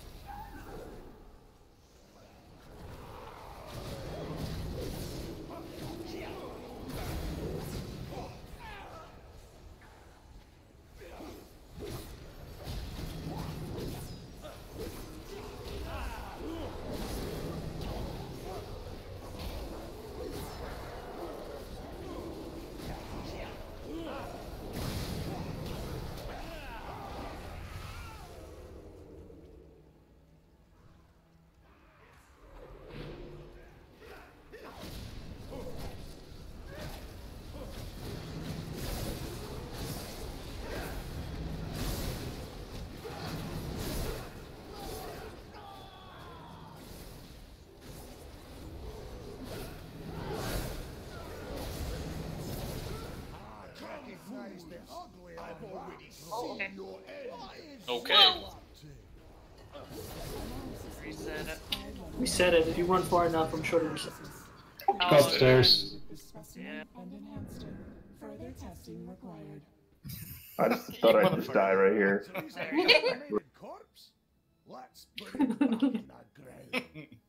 Speaker 6: recognize the ugly
Speaker 1: I've
Speaker 6: on
Speaker 1: already
Speaker 6: that.
Speaker 1: seen your end.
Speaker 2: Okay.
Speaker 7: Reset it.
Speaker 5: Reset it. If you run far enough, I'm sure to reset.
Speaker 7: Oh,
Speaker 9: Upstairs.
Speaker 7: Yeah.
Speaker 1: And enhanced it. Further testing required.
Speaker 4: I just thought I'd just die right here.
Speaker 6: Corpse? Let's put it back in the ground.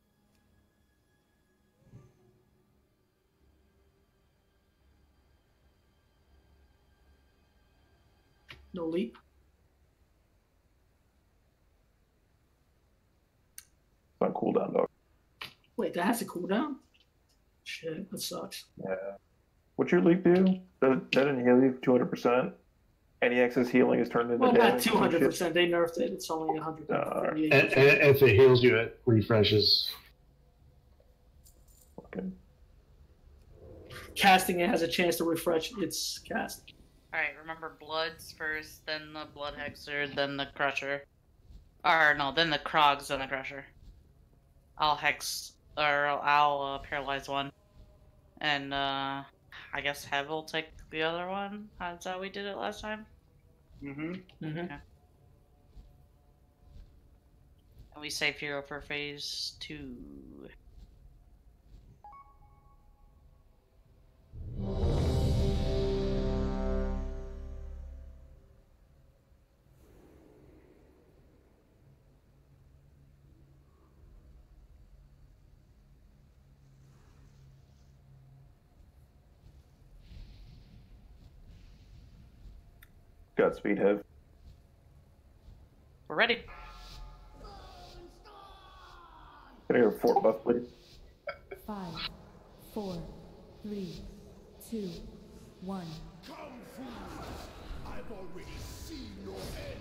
Speaker 5: No leap.
Speaker 4: It's on cooldown, dog.
Speaker 5: Wait, that has a cooldown? Shit, that sucks.
Speaker 4: Yeah. What's your leap do? That didn't heal you 200%. Any excess healing is turned into
Speaker 5: Well, not
Speaker 4: damage.
Speaker 5: 200%. They nerfed it. It's only 100.
Speaker 9: And if it heals you, it refreshes.
Speaker 4: Okay.
Speaker 5: Casting it has a chance to refresh its cast.
Speaker 7: Alright, remember Bloods first, then the Blood Hexer, then the Crusher. Or, no, then the Krogs, then the Crusher. I'll Hex, or I'll paralyze one. And, I guess Hev will take the other one? That's how we did it last time?
Speaker 3: Mm-hmm.
Speaker 5: Mm-hmm.
Speaker 7: Okay. And we save hero for phase 2.
Speaker 4: Godspeed, Hev.
Speaker 7: We're ready.
Speaker 4: Can I hear a fort buff, please?
Speaker 13: 5, 4, 3, 2, 1.
Speaker 1: Come fool! I've already seen your end.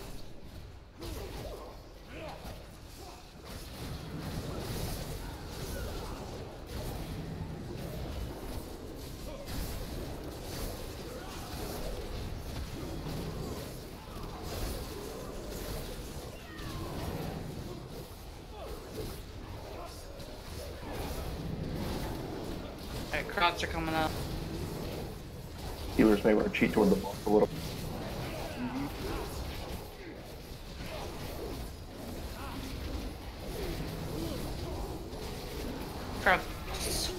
Speaker 7: Alright, Krogs are coming up.
Speaker 4: Healers may want to cheat toward the boss a little.
Speaker 7: Krogs.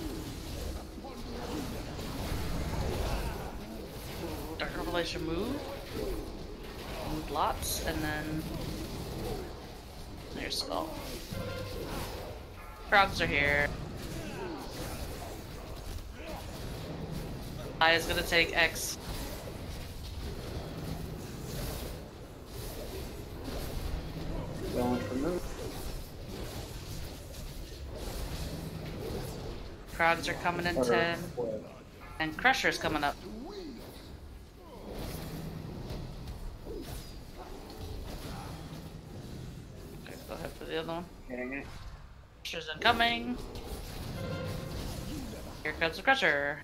Speaker 7: Dark Revelation move. Moved lots, and then there's Skull. Krogs are here. I is gonna take X.
Speaker 3: Going for move.
Speaker 7: Krogs are coming in 10. And Crusher's coming up. Okay, go ahead for the other one.
Speaker 3: Okay.
Speaker 7: Crusher's incoming. Here comes the Crusher.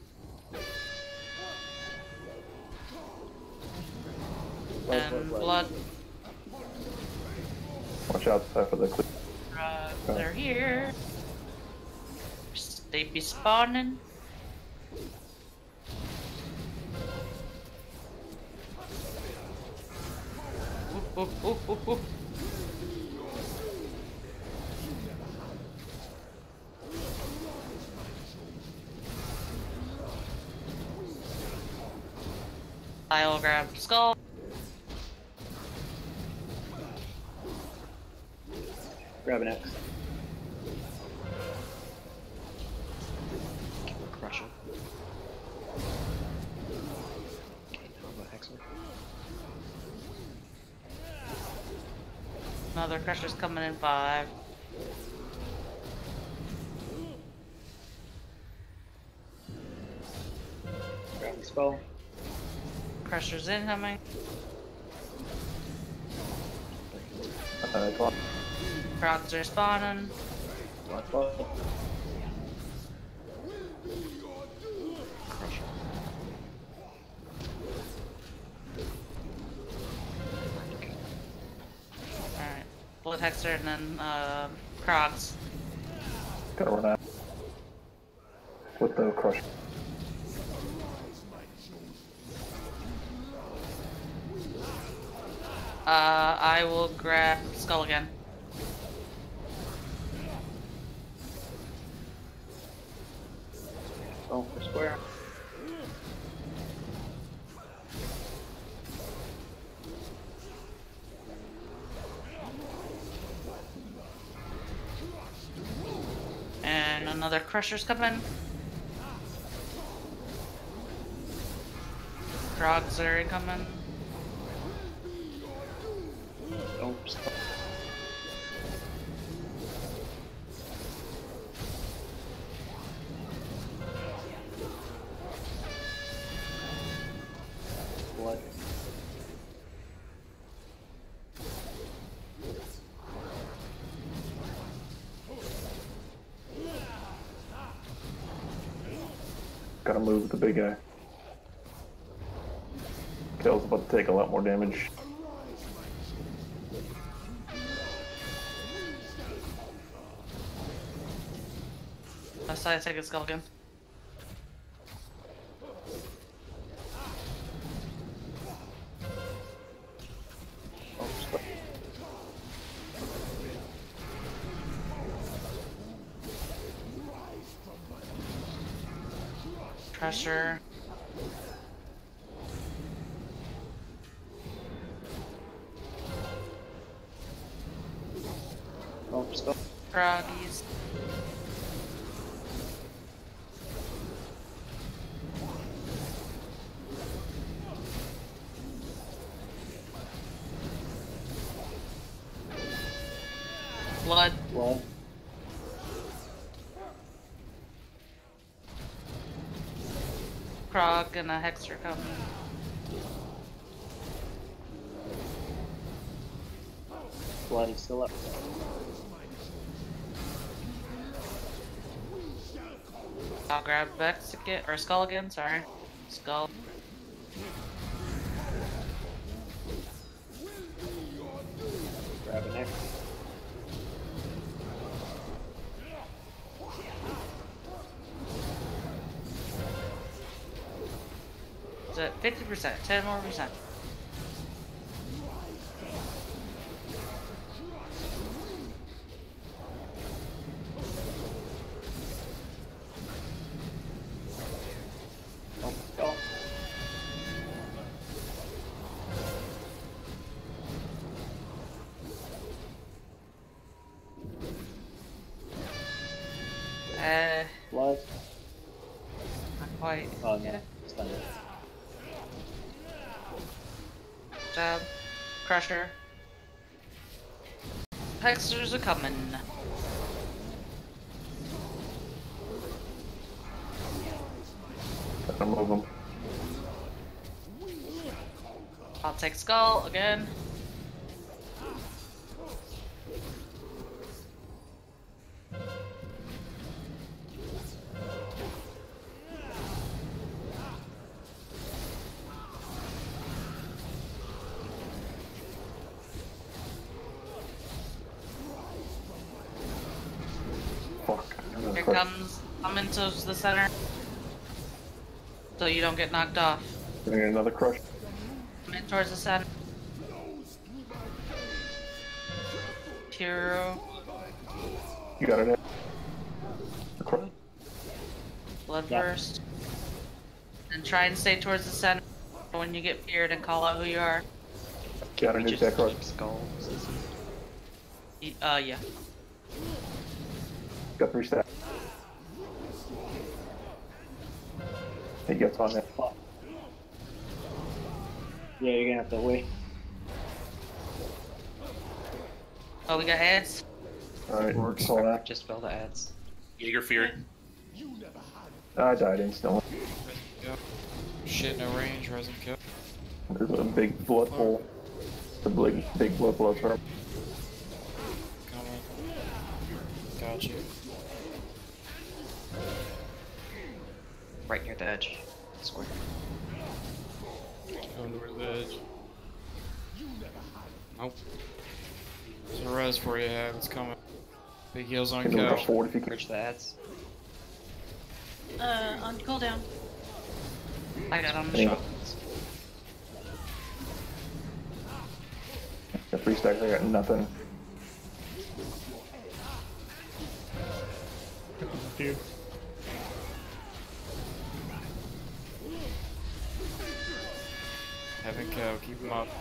Speaker 7: And blood.
Speaker 4: Watch out for the clip.
Speaker 7: They're here. They be spawning. Ooh. I'll grab Skull.
Speaker 3: Grab an X.
Speaker 10: Crush him. Okay, Nova Hexer.
Speaker 7: Another Crusher's coming in 5.
Speaker 3: Grab the Skull.
Speaker 7: Crusher's incoming. Krogs are spawning. Alright. Blood Hexer and then Krogs.
Speaker 4: Gotta run out. With the crush.
Speaker 7: I will grab Skull again.
Speaker 3: Oh, for square.
Speaker 7: And another Crusher's coming. Frogs are incoming.
Speaker 3: Oh, blood.
Speaker 4: Gotta move with the big guy. Kale's about to take a lot more damage.
Speaker 7: I saw I take a Skull again. Pressure.
Speaker 3: Oh, stop.
Speaker 7: Froggies. Blood.
Speaker 3: Blood.
Speaker 7: Krog and a Hexer coming.
Speaker 3: Blood is still up.
Speaker 7: I'll grab Vex again, or Skull again, sorry. Skull.
Speaker 3: Grab an X.
Speaker 7: Is it 50%? 10 more percent.
Speaker 3: Oh, oh. Blood.
Speaker 7: Not quite.
Speaker 3: Oh, no. It's done.
Speaker 7: Jab. Crusher. Hexers are coming.
Speaker 4: Gotta move him.
Speaker 7: I'll take Skull again.
Speaker 4: Fuck.
Speaker 7: Here comes, come into the center. So you don't get knocked off.
Speaker 4: Getting another crush.
Speaker 7: Come in towards the center. Hero.
Speaker 4: You got it. Crush.
Speaker 7: Bloodburst. And try and stay towards the center when you get feared and call out who you are.
Speaker 4: Got a new deck crush.
Speaker 7: Yeah.
Speaker 4: Got 3 stats. He gets on that.
Speaker 3: Yeah, you're gonna have to wait.
Speaker 7: Oh, we got ads?
Speaker 4: Alright,
Speaker 10: Works.
Speaker 4: call that.
Speaker 10: Just spell the ads.
Speaker 2: Jaeger feared.
Speaker 4: I died instantly.
Speaker 11: Yep. Shit, no range, resin kill.
Speaker 4: There's a big blood pool. The big blood flow term.
Speaker 11: Coming. Got you.
Speaker 10: Right near the edge. Square.
Speaker 11: Going towards the edge. Nope. There's a res for you, Hab. It's coming. Big heals on
Speaker 4: Can do
Speaker 11: couch.
Speaker 4: forward if you can.
Speaker 10: Bridge the ads.
Speaker 14: On cooldown.
Speaker 7: I got him.
Speaker 4: Anyway. 3 stacks. I got nothing.
Speaker 16: Dude.
Speaker 11: Heaven kill, keep him up.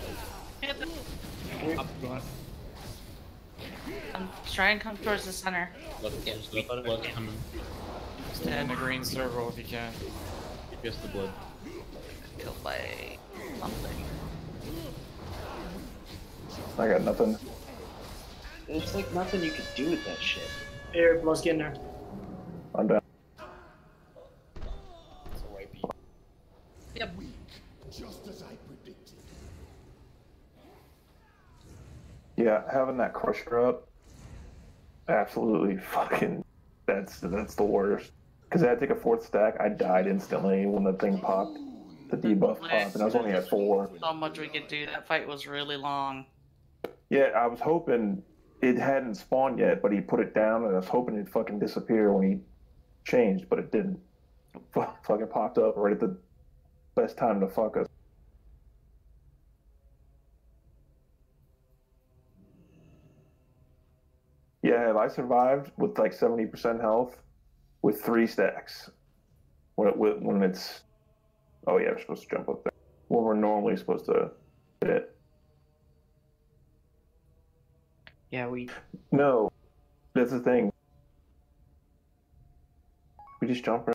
Speaker 7: Try and come towards the center.
Speaker 11: Stay in the green circle if you can.
Speaker 10: Guess the blood.
Speaker 7: Killed by something.
Speaker 4: I got nothing.
Speaker 3: There's like nothing you could do with that shit.
Speaker 5: Here, let's get in there.
Speaker 4: I'm down.
Speaker 11: It's a white beat.
Speaker 7: Yep.
Speaker 6: Just as I predicted.
Speaker 4: Yeah, having that crusher up, absolutely fucking. That's the worst. Because I had to take a 4th stack. I died instantly when the thing popped. The debuff popped, and I was only at 4.
Speaker 7: So much we could do. That fight was really long.
Speaker 4: Yeah, I was hoping it hadn't spawned yet, but he put it down, and I was hoping it'd fucking disappear when he changed, but it didn't. Fucking popped up right at the best time to fuck us. Yeah, I survived with like 70% health with 3 stacks. When it's... Oh yeah, we're supposed to jump up there. When we're normally supposed to hit it.
Speaker 10: Yeah, we...
Speaker 4: No, that's the thing. We just jump.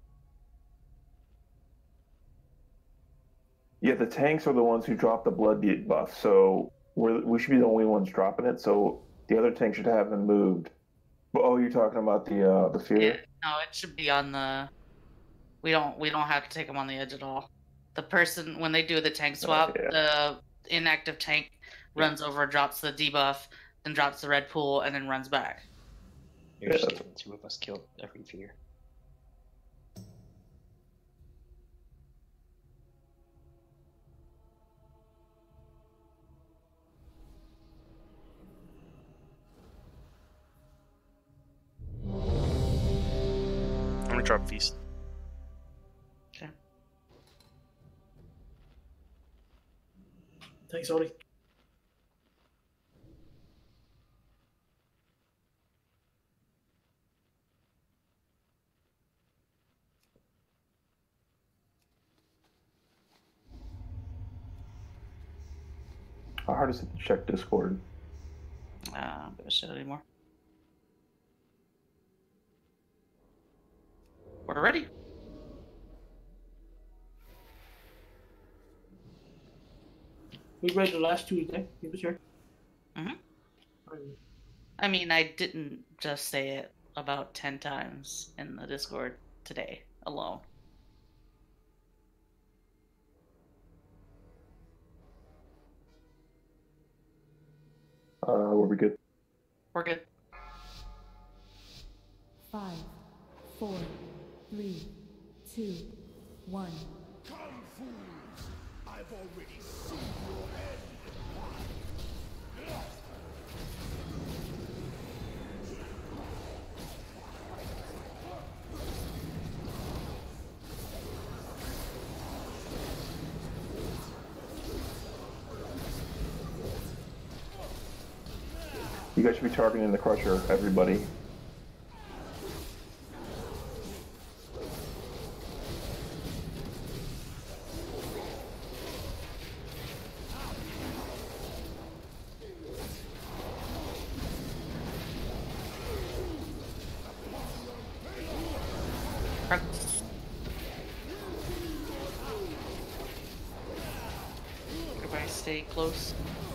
Speaker 4: Yeah, the tanks are the ones who drop the blood buff, so we should be the only ones dropping it, so the other tank should have them moved. But, oh, you're talking about the fear?
Speaker 7: Yeah, no, it should be on the... We don't have to take them on the edge at all. The person, when they do the tank swap, the inactive tank runs over, drops the debuff, then drops the red pool, and then runs back.
Speaker 10: You're just getting 2 of us killed every fear.
Speaker 8: I'm gonna drop Feast.
Speaker 7: Okay.
Speaker 5: Thanks, Ollie.
Speaker 4: How hard is it to check Discord?
Speaker 7: I'm gonna shit anymore. We're ready.
Speaker 5: We read the last Tuesday. He was here.
Speaker 7: I mean, I didn't just say it about 10 times in the Discord today alone.
Speaker 4: Were we good?
Speaker 7: We're good.
Speaker 13: 5, 4, 3, 2, 1.
Speaker 6: Come, fools! I've already seen your end.
Speaker 4: You guys should be targeting the crusher, everybody.
Speaker 7: Everybody stay close.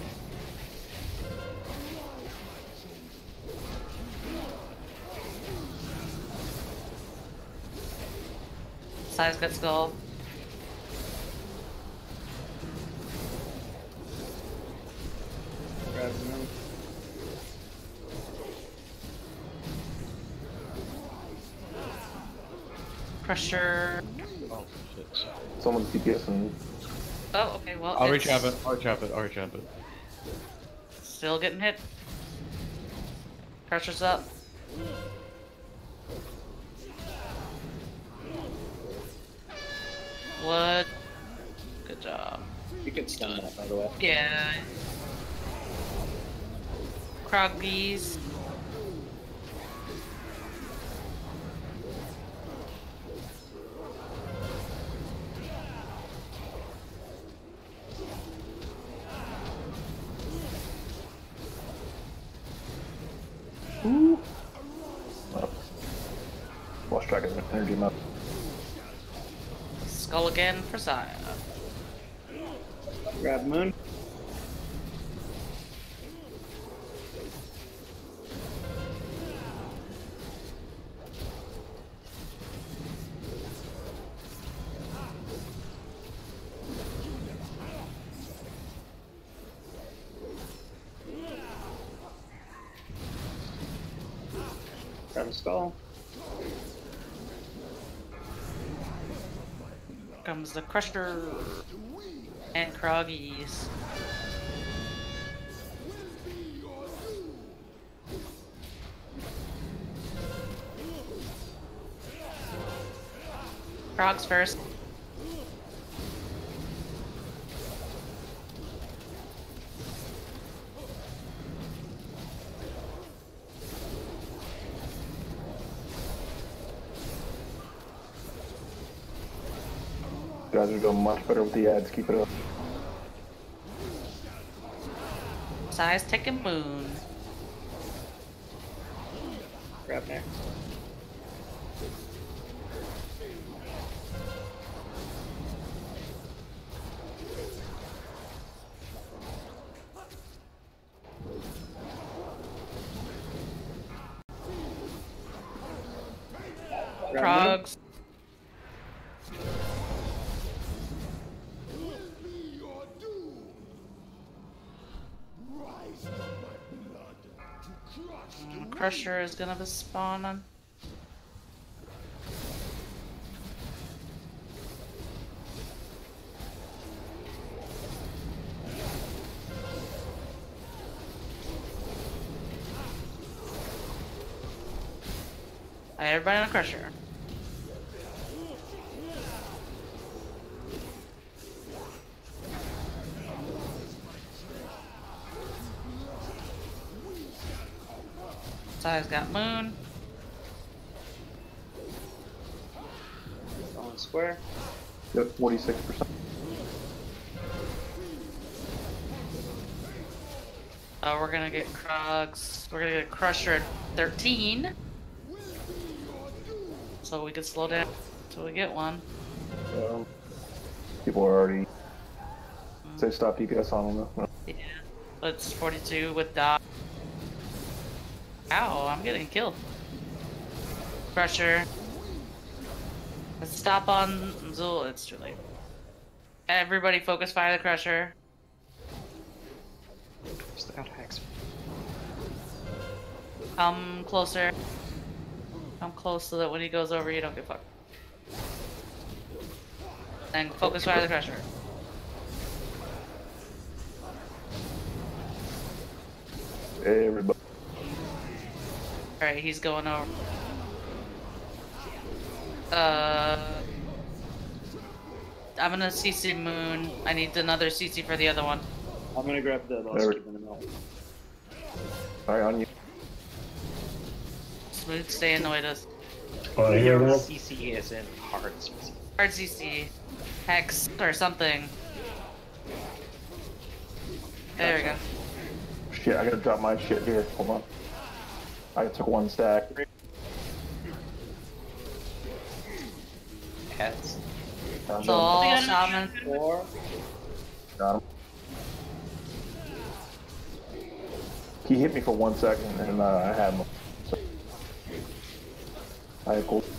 Speaker 7: Size got skull. Crusher.
Speaker 10: Oh, shit.
Speaker 4: Someone's DPSing.
Speaker 7: Oh, okay, well,
Speaker 11: I'll
Speaker 7: it's
Speaker 11: recap it. I'll recap it.
Speaker 7: still getting hit. Crusher's up. What? Good job.
Speaker 3: You can stun that, by the way.
Speaker 7: Yeah. Kroggies.
Speaker 4: Ooh. Oh. Lost track of energy map.
Speaker 7: Skull again for Saya.
Speaker 3: Grab Moon. Grab a skull.
Speaker 7: Comes the Crusher and Kroggies. Krogs first.
Speaker 4: You guys are doing much better with the ads. Keep it up.
Speaker 7: Size taking Moon.
Speaker 3: Grab next.
Speaker 7: Krogs. Crusher is gonna be spawning. Alright, everybody on a Crusher. Size got Moon.
Speaker 3: On square.
Speaker 4: Yep, 46%.
Speaker 7: We're gonna get Krogs. We're gonna get Crusher at 13. So we can slow down until we get one.
Speaker 4: People are already say stop DPS on them.
Speaker 7: Yeah. It's 42 with Doc. Ow, I'm getting killed. Crusher. Let's stop on Zul. It's too late. Everybody focus fire the Crusher.
Speaker 10: Still got Hex.
Speaker 7: Come closer. Come close so that when he goes over, you don't get fucked. And focus fire the Crusher.
Speaker 4: Hey, everybody.
Speaker 7: Alright, he's going over. I'm gonna CC Moon. I need another CC for the other one.
Speaker 3: I'm gonna grab the lost cube in the middle.
Speaker 4: Alright, on you.
Speaker 7: Smooth, stay annoyed us.
Speaker 9: Oh, I hear that.
Speaker 10: CC is in hard CC.
Speaker 7: Hard CC. Hex or something. There we go.
Speaker 4: Shit, I gotta drop my shit here. Hold on. I took one stack.
Speaker 10: Heads.
Speaker 7: So all shaman.
Speaker 3: 4.
Speaker 4: Got him. He hit me for 1 second and I had him. So, I had gold.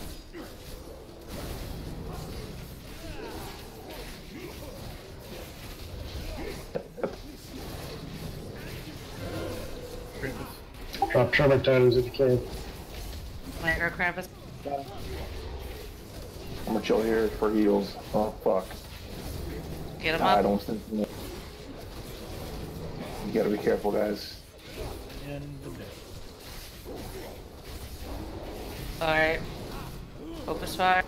Speaker 9: Drop Tremor Titans if you can.
Speaker 7: Micro Krampus.
Speaker 4: I'm gonna chill here for heals. Oh fuck.
Speaker 7: Get him
Speaker 4: I
Speaker 7: up.
Speaker 4: don't think. You gotta be careful, guys.
Speaker 7: Alright. Focus fire.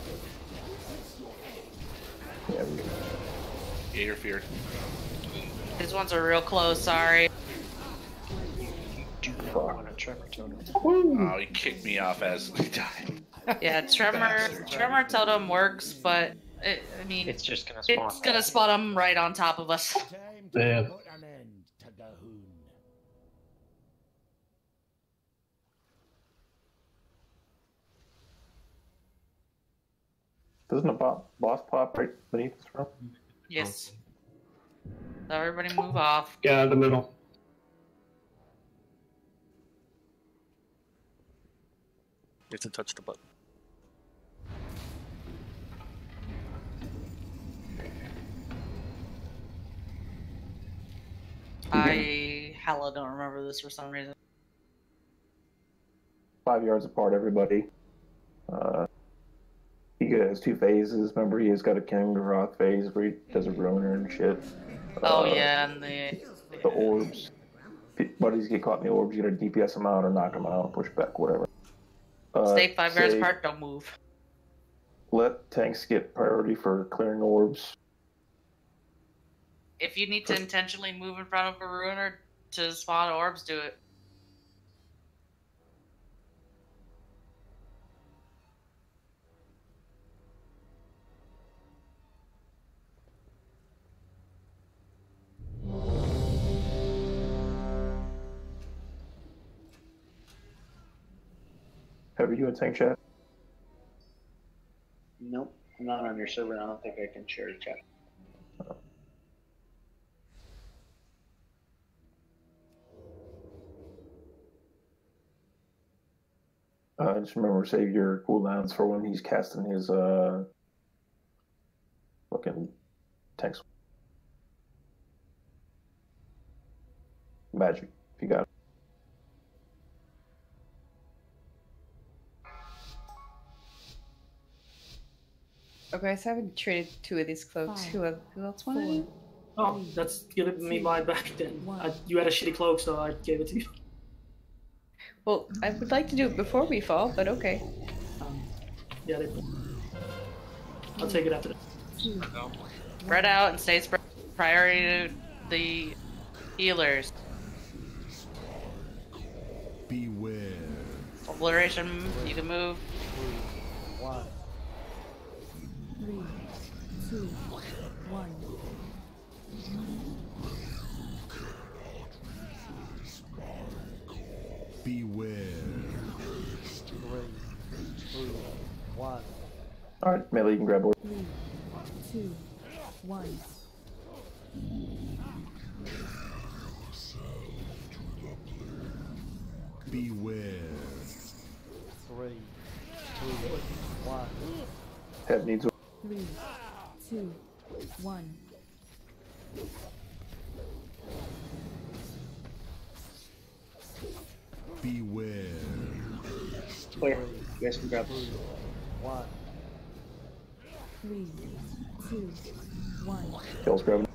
Speaker 4: Yeah, we
Speaker 2: Yeah, you're feared.
Speaker 7: These ones are real close, sorry.
Speaker 10: Do not want a tremor totem.
Speaker 2: Oh, he kicked me off as he died.
Speaker 7: Yeah, Tremor Totem works, but I mean,
Speaker 10: It's just gonna spawn.
Speaker 7: it's gonna spot them right on top of us.
Speaker 9: Yeah.
Speaker 6: Put an end to Gahoon.
Speaker 4: Doesn't a boss pop right beneath this room?
Speaker 7: Yes. So everybody move off.
Speaker 9: Get out of the middle.
Speaker 8: You have to touch the button.
Speaker 7: I hella don't remember this for some reason.
Speaker 4: 5 yards apart, everybody. He has 2 phases. Remember, he has got a King Garoth phase where he does a ruiner and shit.
Speaker 7: Oh yeah, and
Speaker 4: The orbs. If buddies get caught in the orbs, you gotta DPS them out or knock them out, push back, whatever.
Speaker 7: stay 5 yards
Speaker 4: say,
Speaker 7: apart, don't move.
Speaker 4: Let tanks get priority for clearing orbs.
Speaker 7: If you need to intentionally move in front of a ruiner to spawn orbs, do it.
Speaker 4: Have you in tank chat?
Speaker 3: Nope, I'm not on your server. I don't think I can share a chat.
Speaker 4: Just remember, save your cooldowns for when he's casting his fucking tanks. Magic, if you got it.
Speaker 14: Okay, so I haven't traded 2 of these cloaks. Who else wanted it?
Speaker 5: Oh, that's giving me mine back then. You had a shitty cloak, so I gave it to you.
Speaker 14: Well, I would like to do it before we fall, but okay.
Speaker 5: Yeah, I'll take it after that.
Speaker 7: Spread out and stay spread. Priority to the healers.
Speaker 6: Beware.
Speaker 7: Obliteration, you can move.
Speaker 15: 1.
Speaker 13: 3, 2, 1.
Speaker 6: Beware.
Speaker 15: 3, 2, 1.
Speaker 4: Alright, melee, you can grab orb.
Speaker 13: 3, 2, 1.
Speaker 6: Beware.
Speaker 15: 3, 2, 1.
Speaker 4: Head needs
Speaker 13: 3, 2, 1.
Speaker 6: Beware.
Speaker 3: Clear. You guys can grab.
Speaker 15: 1.
Speaker 13: 3, 2, 1.
Speaker 4: kills grabbing.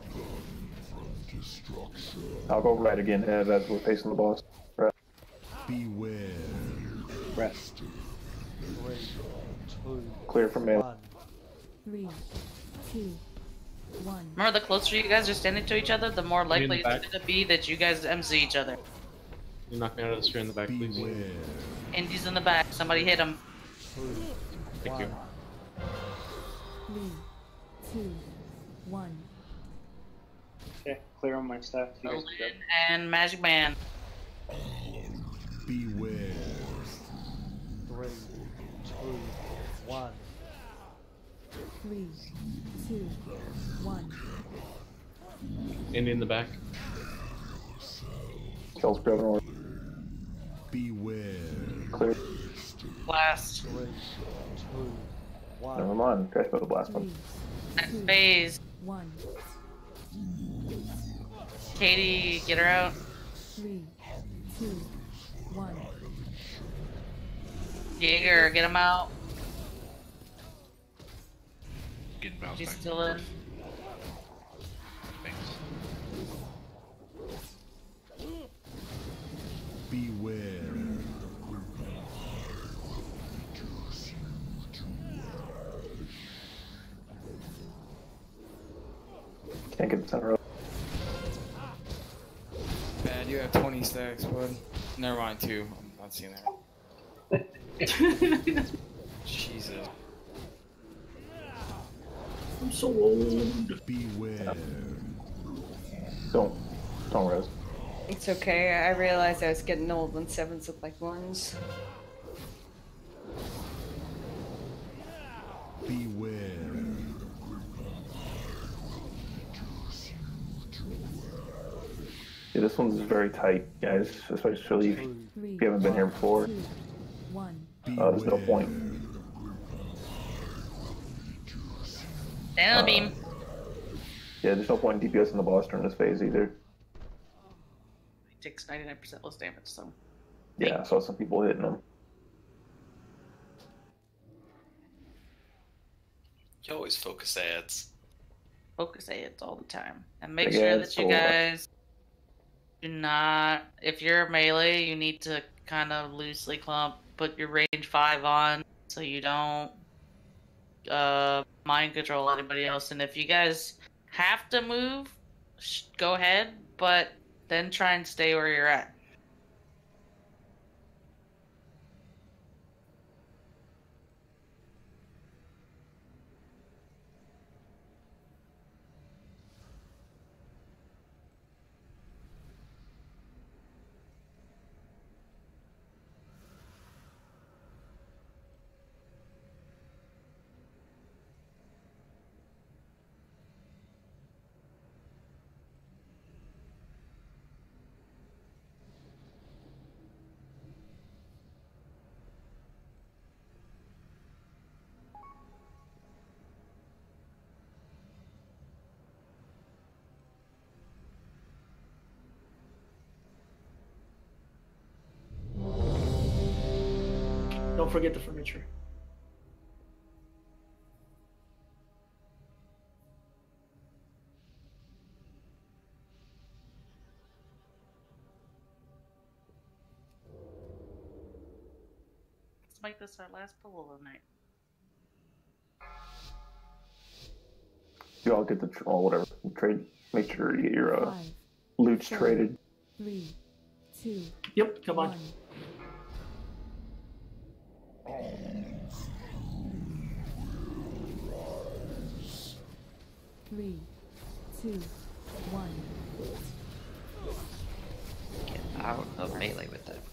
Speaker 4: I'll go right again as we're facing the boss. Right.
Speaker 6: Beware.
Speaker 3: Right.
Speaker 15: 3, 2,
Speaker 4: Clear from melee.
Speaker 15: 1.
Speaker 13: 3, 2, 1.
Speaker 7: Remember, the closer you guys are standing to each other, the more likely it's
Speaker 17: back?
Speaker 7: going to be that you guys MC each other.
Speaker 17: You knock me out of the screen in the back, please.
Speaker 7: Indy's in the back. Somebody hit him.
Speaker 17: Thank you.
Speaker 13: 3, 2, 1.
Speaker 3: Okay, clear on my staff. You guys can grab.
Speaker 7: And Magic Man.
Speaker 6: Beware.
Speaker 15: 3, 2, 1.
Speaker 13: 3, 2, 1.
Speaker 17: Indy in the back.
Speaker 4: Kills grabbing orb.
Speaker 6: Beware.
Speaker 4: Clear.
Speaker 7: Blast.
Speaker 15: 3, 2, 1.
Speaker 4: Never mind. Guys, the blast one.
Speaker 7: Next phase.
Speaker 13: 1.
Speaker 7: Katie, get her out.
Speaker 13: 3, 2, 1.
Speaker 7: Jaeger, get him out.
Speaker 2: Getting bounced
Speaker 7: She's
Speaker 2: back.
Speaker 7: still in.
Speaker 2: Thanks.
Speaker 6: Beware.
Speaker 4: Can't get the center up.
Speaker 11: You have 20 stacks, bud. Never mind, 2. I'm not seeing that. Jesus.
Speaker 5: I'm so old.
Speaker 6: Beware.
Speaker 4: Don't res.
Speaker 14: It's okay. I realized I was getting old when 7s look like 1s.
Speaker 6: Beware.
Speaker 4: Yeah, this one's very tight, guys. Especially if you haven't been here before. There's no point.
Speaker 7: Down beam.
Speaker 4: Yeah, there's no point in DPS in the boss during this phase either.
Speaker 7: He takes 99% less damage, so.
Speaker 4: Yeah, I saw some people hitting them.
Speaker 18: You always focus ads.
Speaker 7: Focus ads all the time. And make
Speaker 4: Big
Speaker 7: sure
Speaker 4: ads
Speaker 7: that you guys do not, if you're melee, you need to kind of loosely clump, put your range 5 on so you don't mind control anybody else. And if you guys have to move, go ahead, but then try and stay where you're at.
Speaker 5: Don't forget the furniture.
Speaker 7: Let's make this our last pull of the night.
Speaker 4: You all get the whatever trade. Make sure you get your loots traded.
Speaker 13: 3, 2.
Speaker 5: Yep, come on.
Speaker 13: 3, 2, 1.
Speaker 10: Get out of melee with that.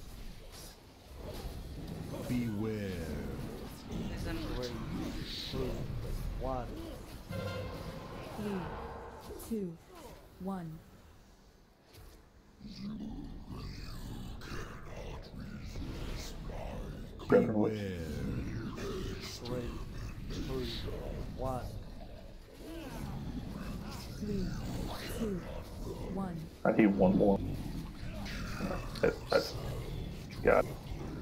Speaker 6: Beware.
Speaker 15: 3, 2, 1.
Speaker 13: 3, 2, 1.
Speaker 6: Beware.
Speaker 15: 3, 2, 1.
Speaker 13: 3, 2, 1.
Speaker 4: I need one more. That's got it.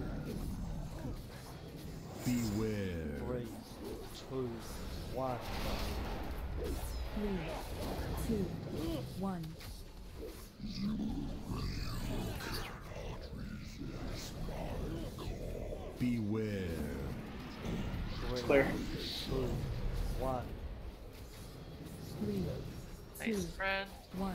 Speaker 6: Beware.
Speaker 15: 3, 2, 1.
Speaker 13: 3, 2, 1.
Speaker 6: Beware.
Speaker 15: 3,
Speaker 5: Clear.
Speaker 15: 2, 1.
Speaker 13: 3, 2,
Speaker 7: Thanks, Fred.
Speaker 13: 1.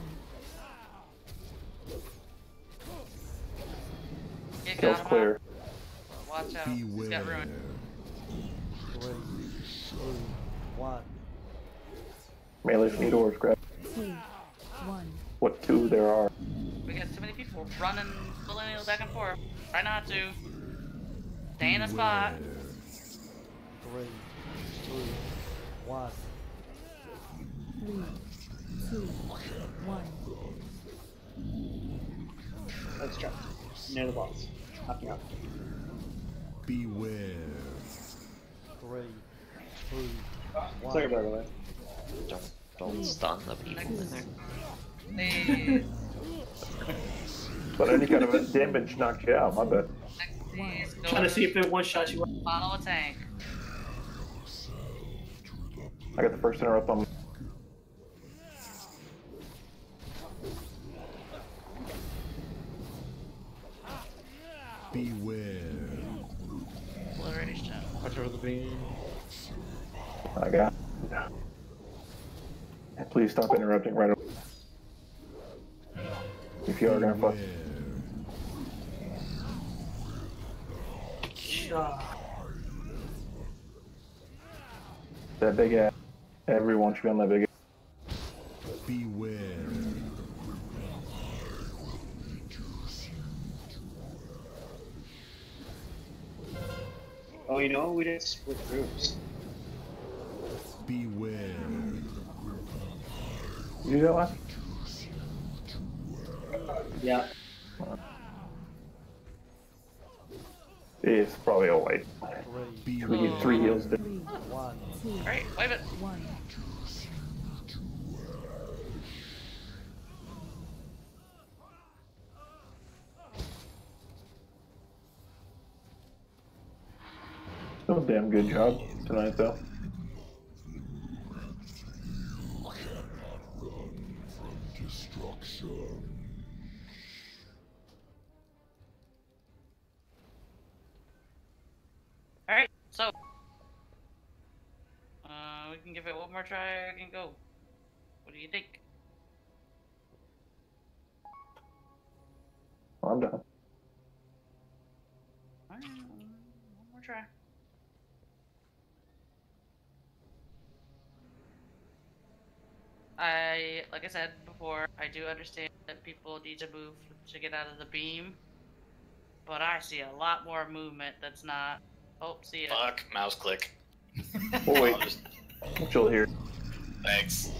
Speaker 7: Get
Speaker 4: Kill's
Speaker 7: got him
Speaker 4: clear.
Speaker 7: up. Watch out. He's got ruined.
Speaker 15: 3, 2, 1.
Speaker 4: Melee's need ores, grab.
Speaker 13: 2, 1.
Speaker 4: What 2 there are.
Speaker 7: We got too many people running millennial back and forth. Try not to. Stay in a spot.
Speaker 15: 3, 2, 1.
Speaker 13: 3, 2, 1.
Speaker 3: Let's try. Near the boss. Up and up.
Speaker 6: Beware.
Speaker 15: 3, 2, 1.
Speaker 3: Clear, by the way.
Speaker 10: Don't stun the people in there.
Speaker 7: Please.
Speaker 4: But any kind of damage knocked you out, my bad.
Speaker 7: Please go.
Speaker 5: Trying to see if it one shot you.
Speaker 7: Follow a tank.
Speaker 4: I got the first interrupt on.
Speaker 6: Beware.
Speaker 7: Already shot.
Speaker 17: Watch over the beam.
Speaker 4: I got. Please stop interrupting right away. If you are gonna fuck. That big ass. Everyone should be on that big ass.
Speaker 6: Beware.
Speaker 3: Oh, you know, we didn't split groups.
Speaker 6: Beware.
Speaker 4: You do that last?
Speaker 3: Yeah.
Speaker 4: It's probably a white. We get 3 heals.
Speaker 7: Alright, wave it.
Speaker 4: Still a damn good job tonight, though.
Speaker 7: Alright, so. We can give it one more try, we can go. What do you think?
Speaker 4: I'm done.
Speaker 7: Alright, one more try. Like I said before, I do understand that people need to move to get out of the beam. But I see a lot more movement that's not. Oh, see ya.
Speaker 18: Fuck, mouse click.
Speaker 4: Oh, wait. Chill here.
Speaker 18: Thanks.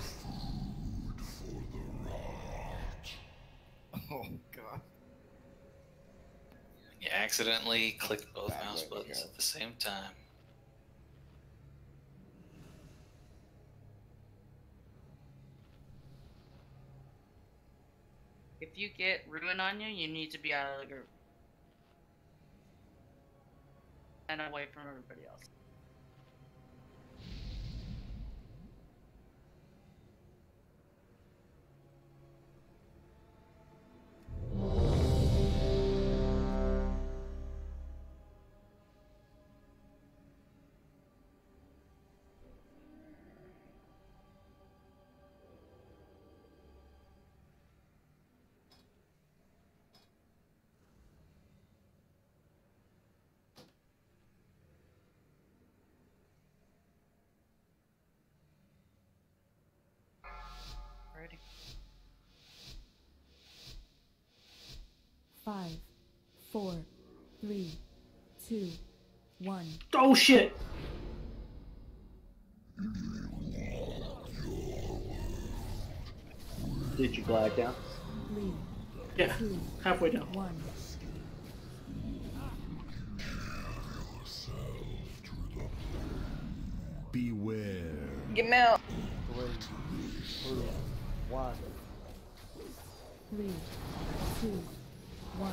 Speaker 11: Oh god.
Speaker 18: You accidentally clicked both mouse buttons at the same time.
Speaker 7: If you get ruin on you, you need to be out of the group. And away from everybody else. Ready.
Speaker 13: 5, 4, 3, 2, 1.
Speaker 5: Oh shit!
Speaker 3: Did you glide down?
Speaker 13: 3,
Speaker 5: Yeah,
Speaker 13: 2,
Speaker 5: halfway down.
Speaker 13: 1.
Speaker 6: Beware.
Speaker 14: Get him out.
Speaker 15: 3, 2, 1.
Speaker 13: 3, 2, 1.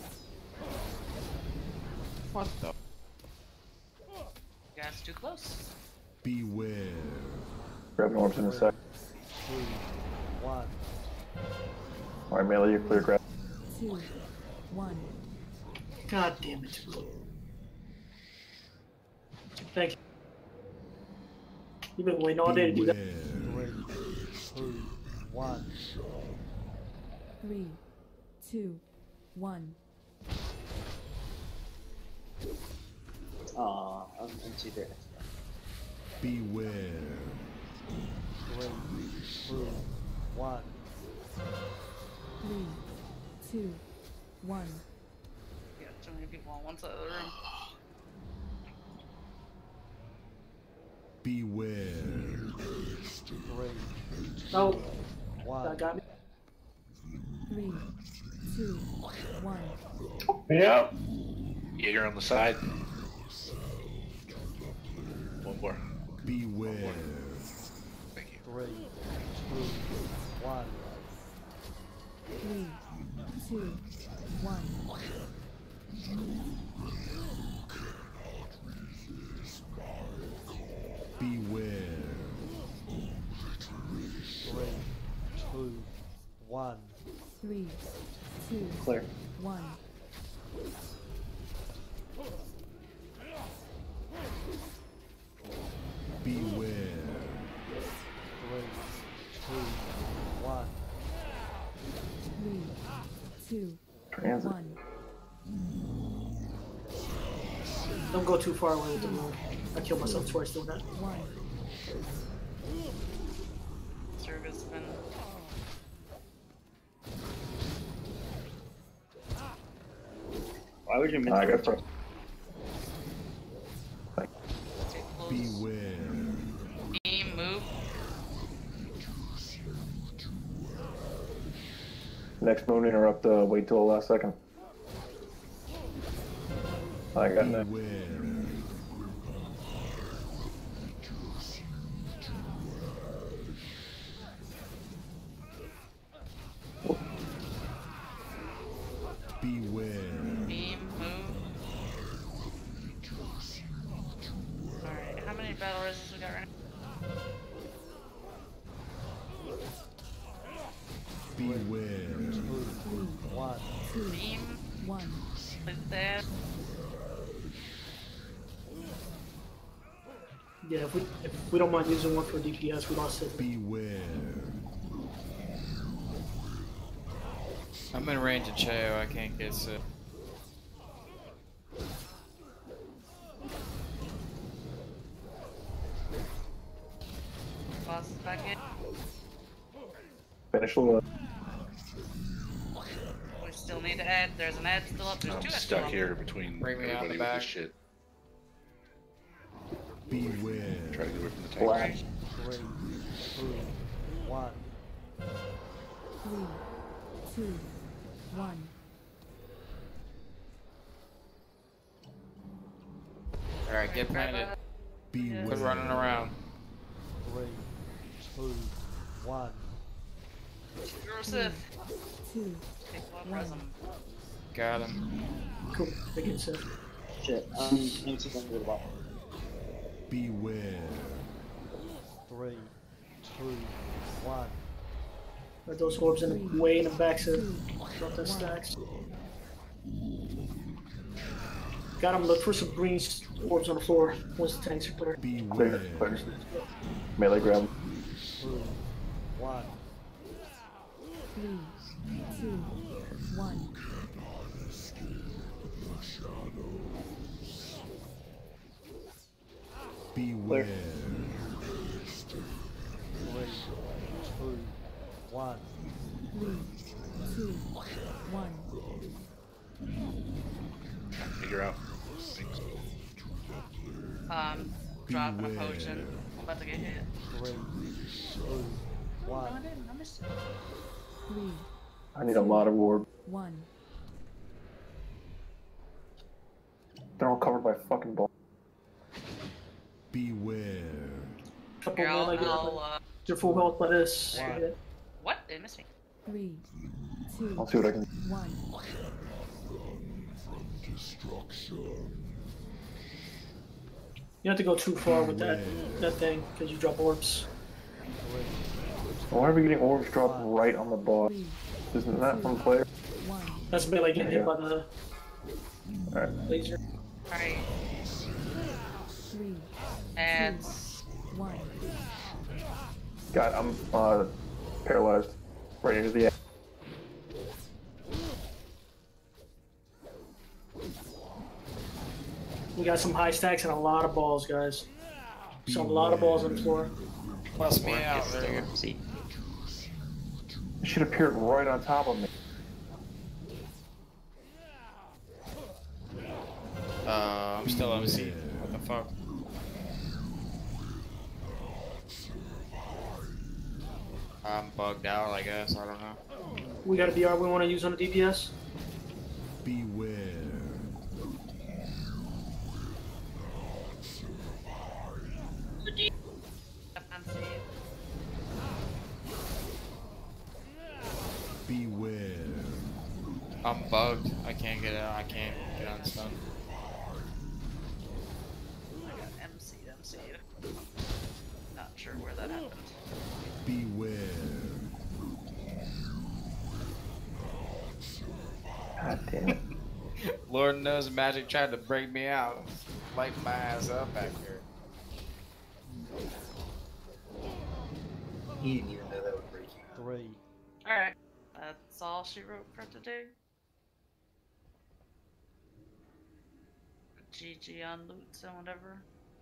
Speaker 11: What the?
Speaker 7: You guys too close.
Speaker 6: Beware.
Speaker 4: Grab orbs in a sec.
Speaker 15: 2, 1.
Speaker 4: Alright, Melee, you're clear. Grab.
Speaker 13: 2, 1.
Speaker 5: God damn it. Thank you. You've been waiting all day to do that.
Speaker 15: 3, 2, 1.
Speaker 13: 3, 2, 1.
Speaker 3: Aw, I'm too there.
Speaker 6: Beware.
Speaker 15: 3, 2, 1.
Speaker 13: 3, 2, 1.
Speaker 7: You got too many people on one side of the room.
Speaker 6: Beware.
Speaker 15: 3,
Speaker 5: Oh,
Speaker 15: 1.
Speaker 5: that got me.
Speaker 13: 3, 2, 1.
Speaker 4: Yep.
Speaker 2: Jaeger on the side. One more.
Speaker 6: Beware.
Speaker 2: Thank you.
Speaker 15: 3, 2, 1.
Speaker 13: 3, 2, 1.
Speaker 6: Beware.
Speaker 15: 3, 2, 1.
Speaker 13: 3, 2,
Speaker 3: Clear.
Speaker 13: 1.
Speaker 6: Beware.
Speaker 15: 3, 2, 1.
Speaker 13: 3,
Speaker 5: go too far away with the move. I killed myself twice doing that.
Speaker 7: Service been.
Speaker 3: Why would you miss
Speaker 4: I got first.
Speaker 19: Beware.
Speaker 7: Beam, move.
Speaker 4: Next moon interrupt, wait till the last second. I got that.
Speaker 19: Beware.
Speaker 7: Beam, move. Alright, how many battle resistance we got right now?
Speaker 19: Beware.
Speaker 7: Beam. Like that.
Speaker 5: Yeah, if we don't mind using one for DPS, we lost it.
Speaker 19: Beware.
Speaker 11: I'm in range of Cheo, I can't get sick.
Speaker 7: Boss is back in.
Speaker 4: Finish the load.
Speaker 7: We still need to add. There's an ad still up. There's
Speaker 2: I'm
Speaker 7: two ads
Speaker 2: stuck
Speaker 7: still
Speaker 2: here
Speaker 7: up.
Speaker 2: between
Speaker 11: Bring me out
Speaker 2: everybody
Speaker 11: the
Speaker 2: with
Speaker 11: back.
Speaker 2: this shit.
Speaker 19: Beware.
Speaker 2: Try to get away from the tank.
Speaker 4: Black.
Speaker 15: 3, 2, 1.
Speaker 13: 3, 2, 1.
Speaker 11: Alright, get planted.
Speaker 19: Beware.
Speaker 11: Quit running around.
Speaker 15: 3, 2, 1.
Speaker 7: You're Sith.
Speaker 13: 2,
Speaker 7: Take one
Speaker 13: 1.
Speaker 7: prism.
Speaker 11: Got him.
Speaker 5: Cool. They can sit.
Speaker 3: Shit. I'm just gonna do the ball.
Speaker 19: Beware.
Speaker 15: 3, 2, 1.
Speaker 5: Let those orbs in the way in the back, so drop that stacks. Got him. Look for some green orbs on the floor once the tanks are clear.
Speaker 4: Clear. Clear. Melee grab.
Speaker 15: 2, 1.
Speaker 13: 3, 2, 1.
Speaker 19: Beware.
Speaker 15: 3, 2, 1.
Speaker 13: 3, 2, 1.
Speaker 2: Figure out.
Speaker 7: Dropping a potion. I'm about to get hit.
Speaker 15: 3, 2,
Speaker 7: No,
Speaker 15: 1.
Speaker 7: I didn't. I missed it.
Speaker 13: 3,
Speaker 4: I need a lot of orb.
Speaker 13: 1.
Speaker 4: They're all covered by fucking ball.
Speaker 19: Beware.
Speaker 5: Couple
Speaker 7: Here,
Speaker 5: more, like,
Speaker 7: I'll
Speaker 5: they're full health by this.
Speaker 15: One.
Speaker 5: Yeah.
Speaker 7: what? They missed me.
Speaker 13: 3, 2,
Speaker 4: I'll see what I can.
Speaker 13: 1.
Speaker 5: You have to go too far with that thing because you drop orbs.
Speaker 4: Why are we getting orbs dropped right on the boss? Isn't that from player?
Speaker 13: 1.
Speaker 5: That's me like getting hit by the
Speaker 4: Alright.
Speaker 5: laser.
Speaker 7: Alright.
Speaker 13: 3,
Speaker 7: Ads.
Speaker 13: 1.
Speaker 4: God, I'm paralyzed. Right into the end.
Speaker 5: We got some high stacks and a lot of balls, guys. So a lot of balls on the floor.
Speaker 11: Bust me out, there you go.
Speaker 10: See.
Speaker 4: It should appear right on top of me.
Speaker 11: I'm still MC. What the fuck? I'm bugged out, I guess. I don't know.
Speaker 5: We got a BR we want to use on the DPS.
Speaker 19: Beware. Beware.
Speaker 11: I'm bugged. I can't get out. I can't get unstunned.
Speaker 7: I got MC'd. Not sure where that happened.
Speaker 19: Beware.
Speaker 4: God damn it.
Speaker 11: Lord knows Magic tried to break me out. Light my ass up back here.
Speaker 10: He didn't even know that would break you.
Speaker 15: 3,
Speaker 7: Alright. That's all she wrote for today. GG on loots and whatever.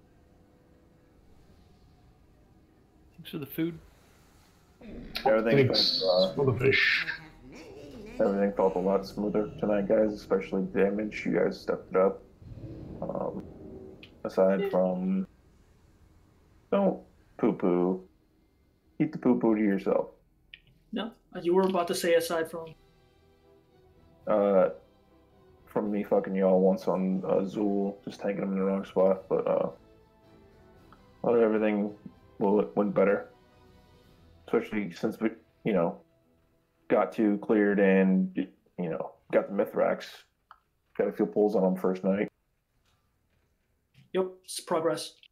Speaker 16: Thanks for the food.
Speaker 4: Everything
Speaker 9: Thanks
Speaker 4: felt,
Speaker 9: for the fish.
Speaker 4: everything felt a lot smoother tonight, guys. Especially damage. You guys stepped it up. Aside from, don't poo-poo. Keep the poo-poo to yourself.
Speaker 5: No, you were about to say aside from.
Speaker 4: From me fucking y'all once on Zool, just tanking him in the wrong spot, but everything went better. Especially since we, got to cleared and got the Mithrax. Got a few pulls on them first night.
Speaker 5: Yep, it's progress.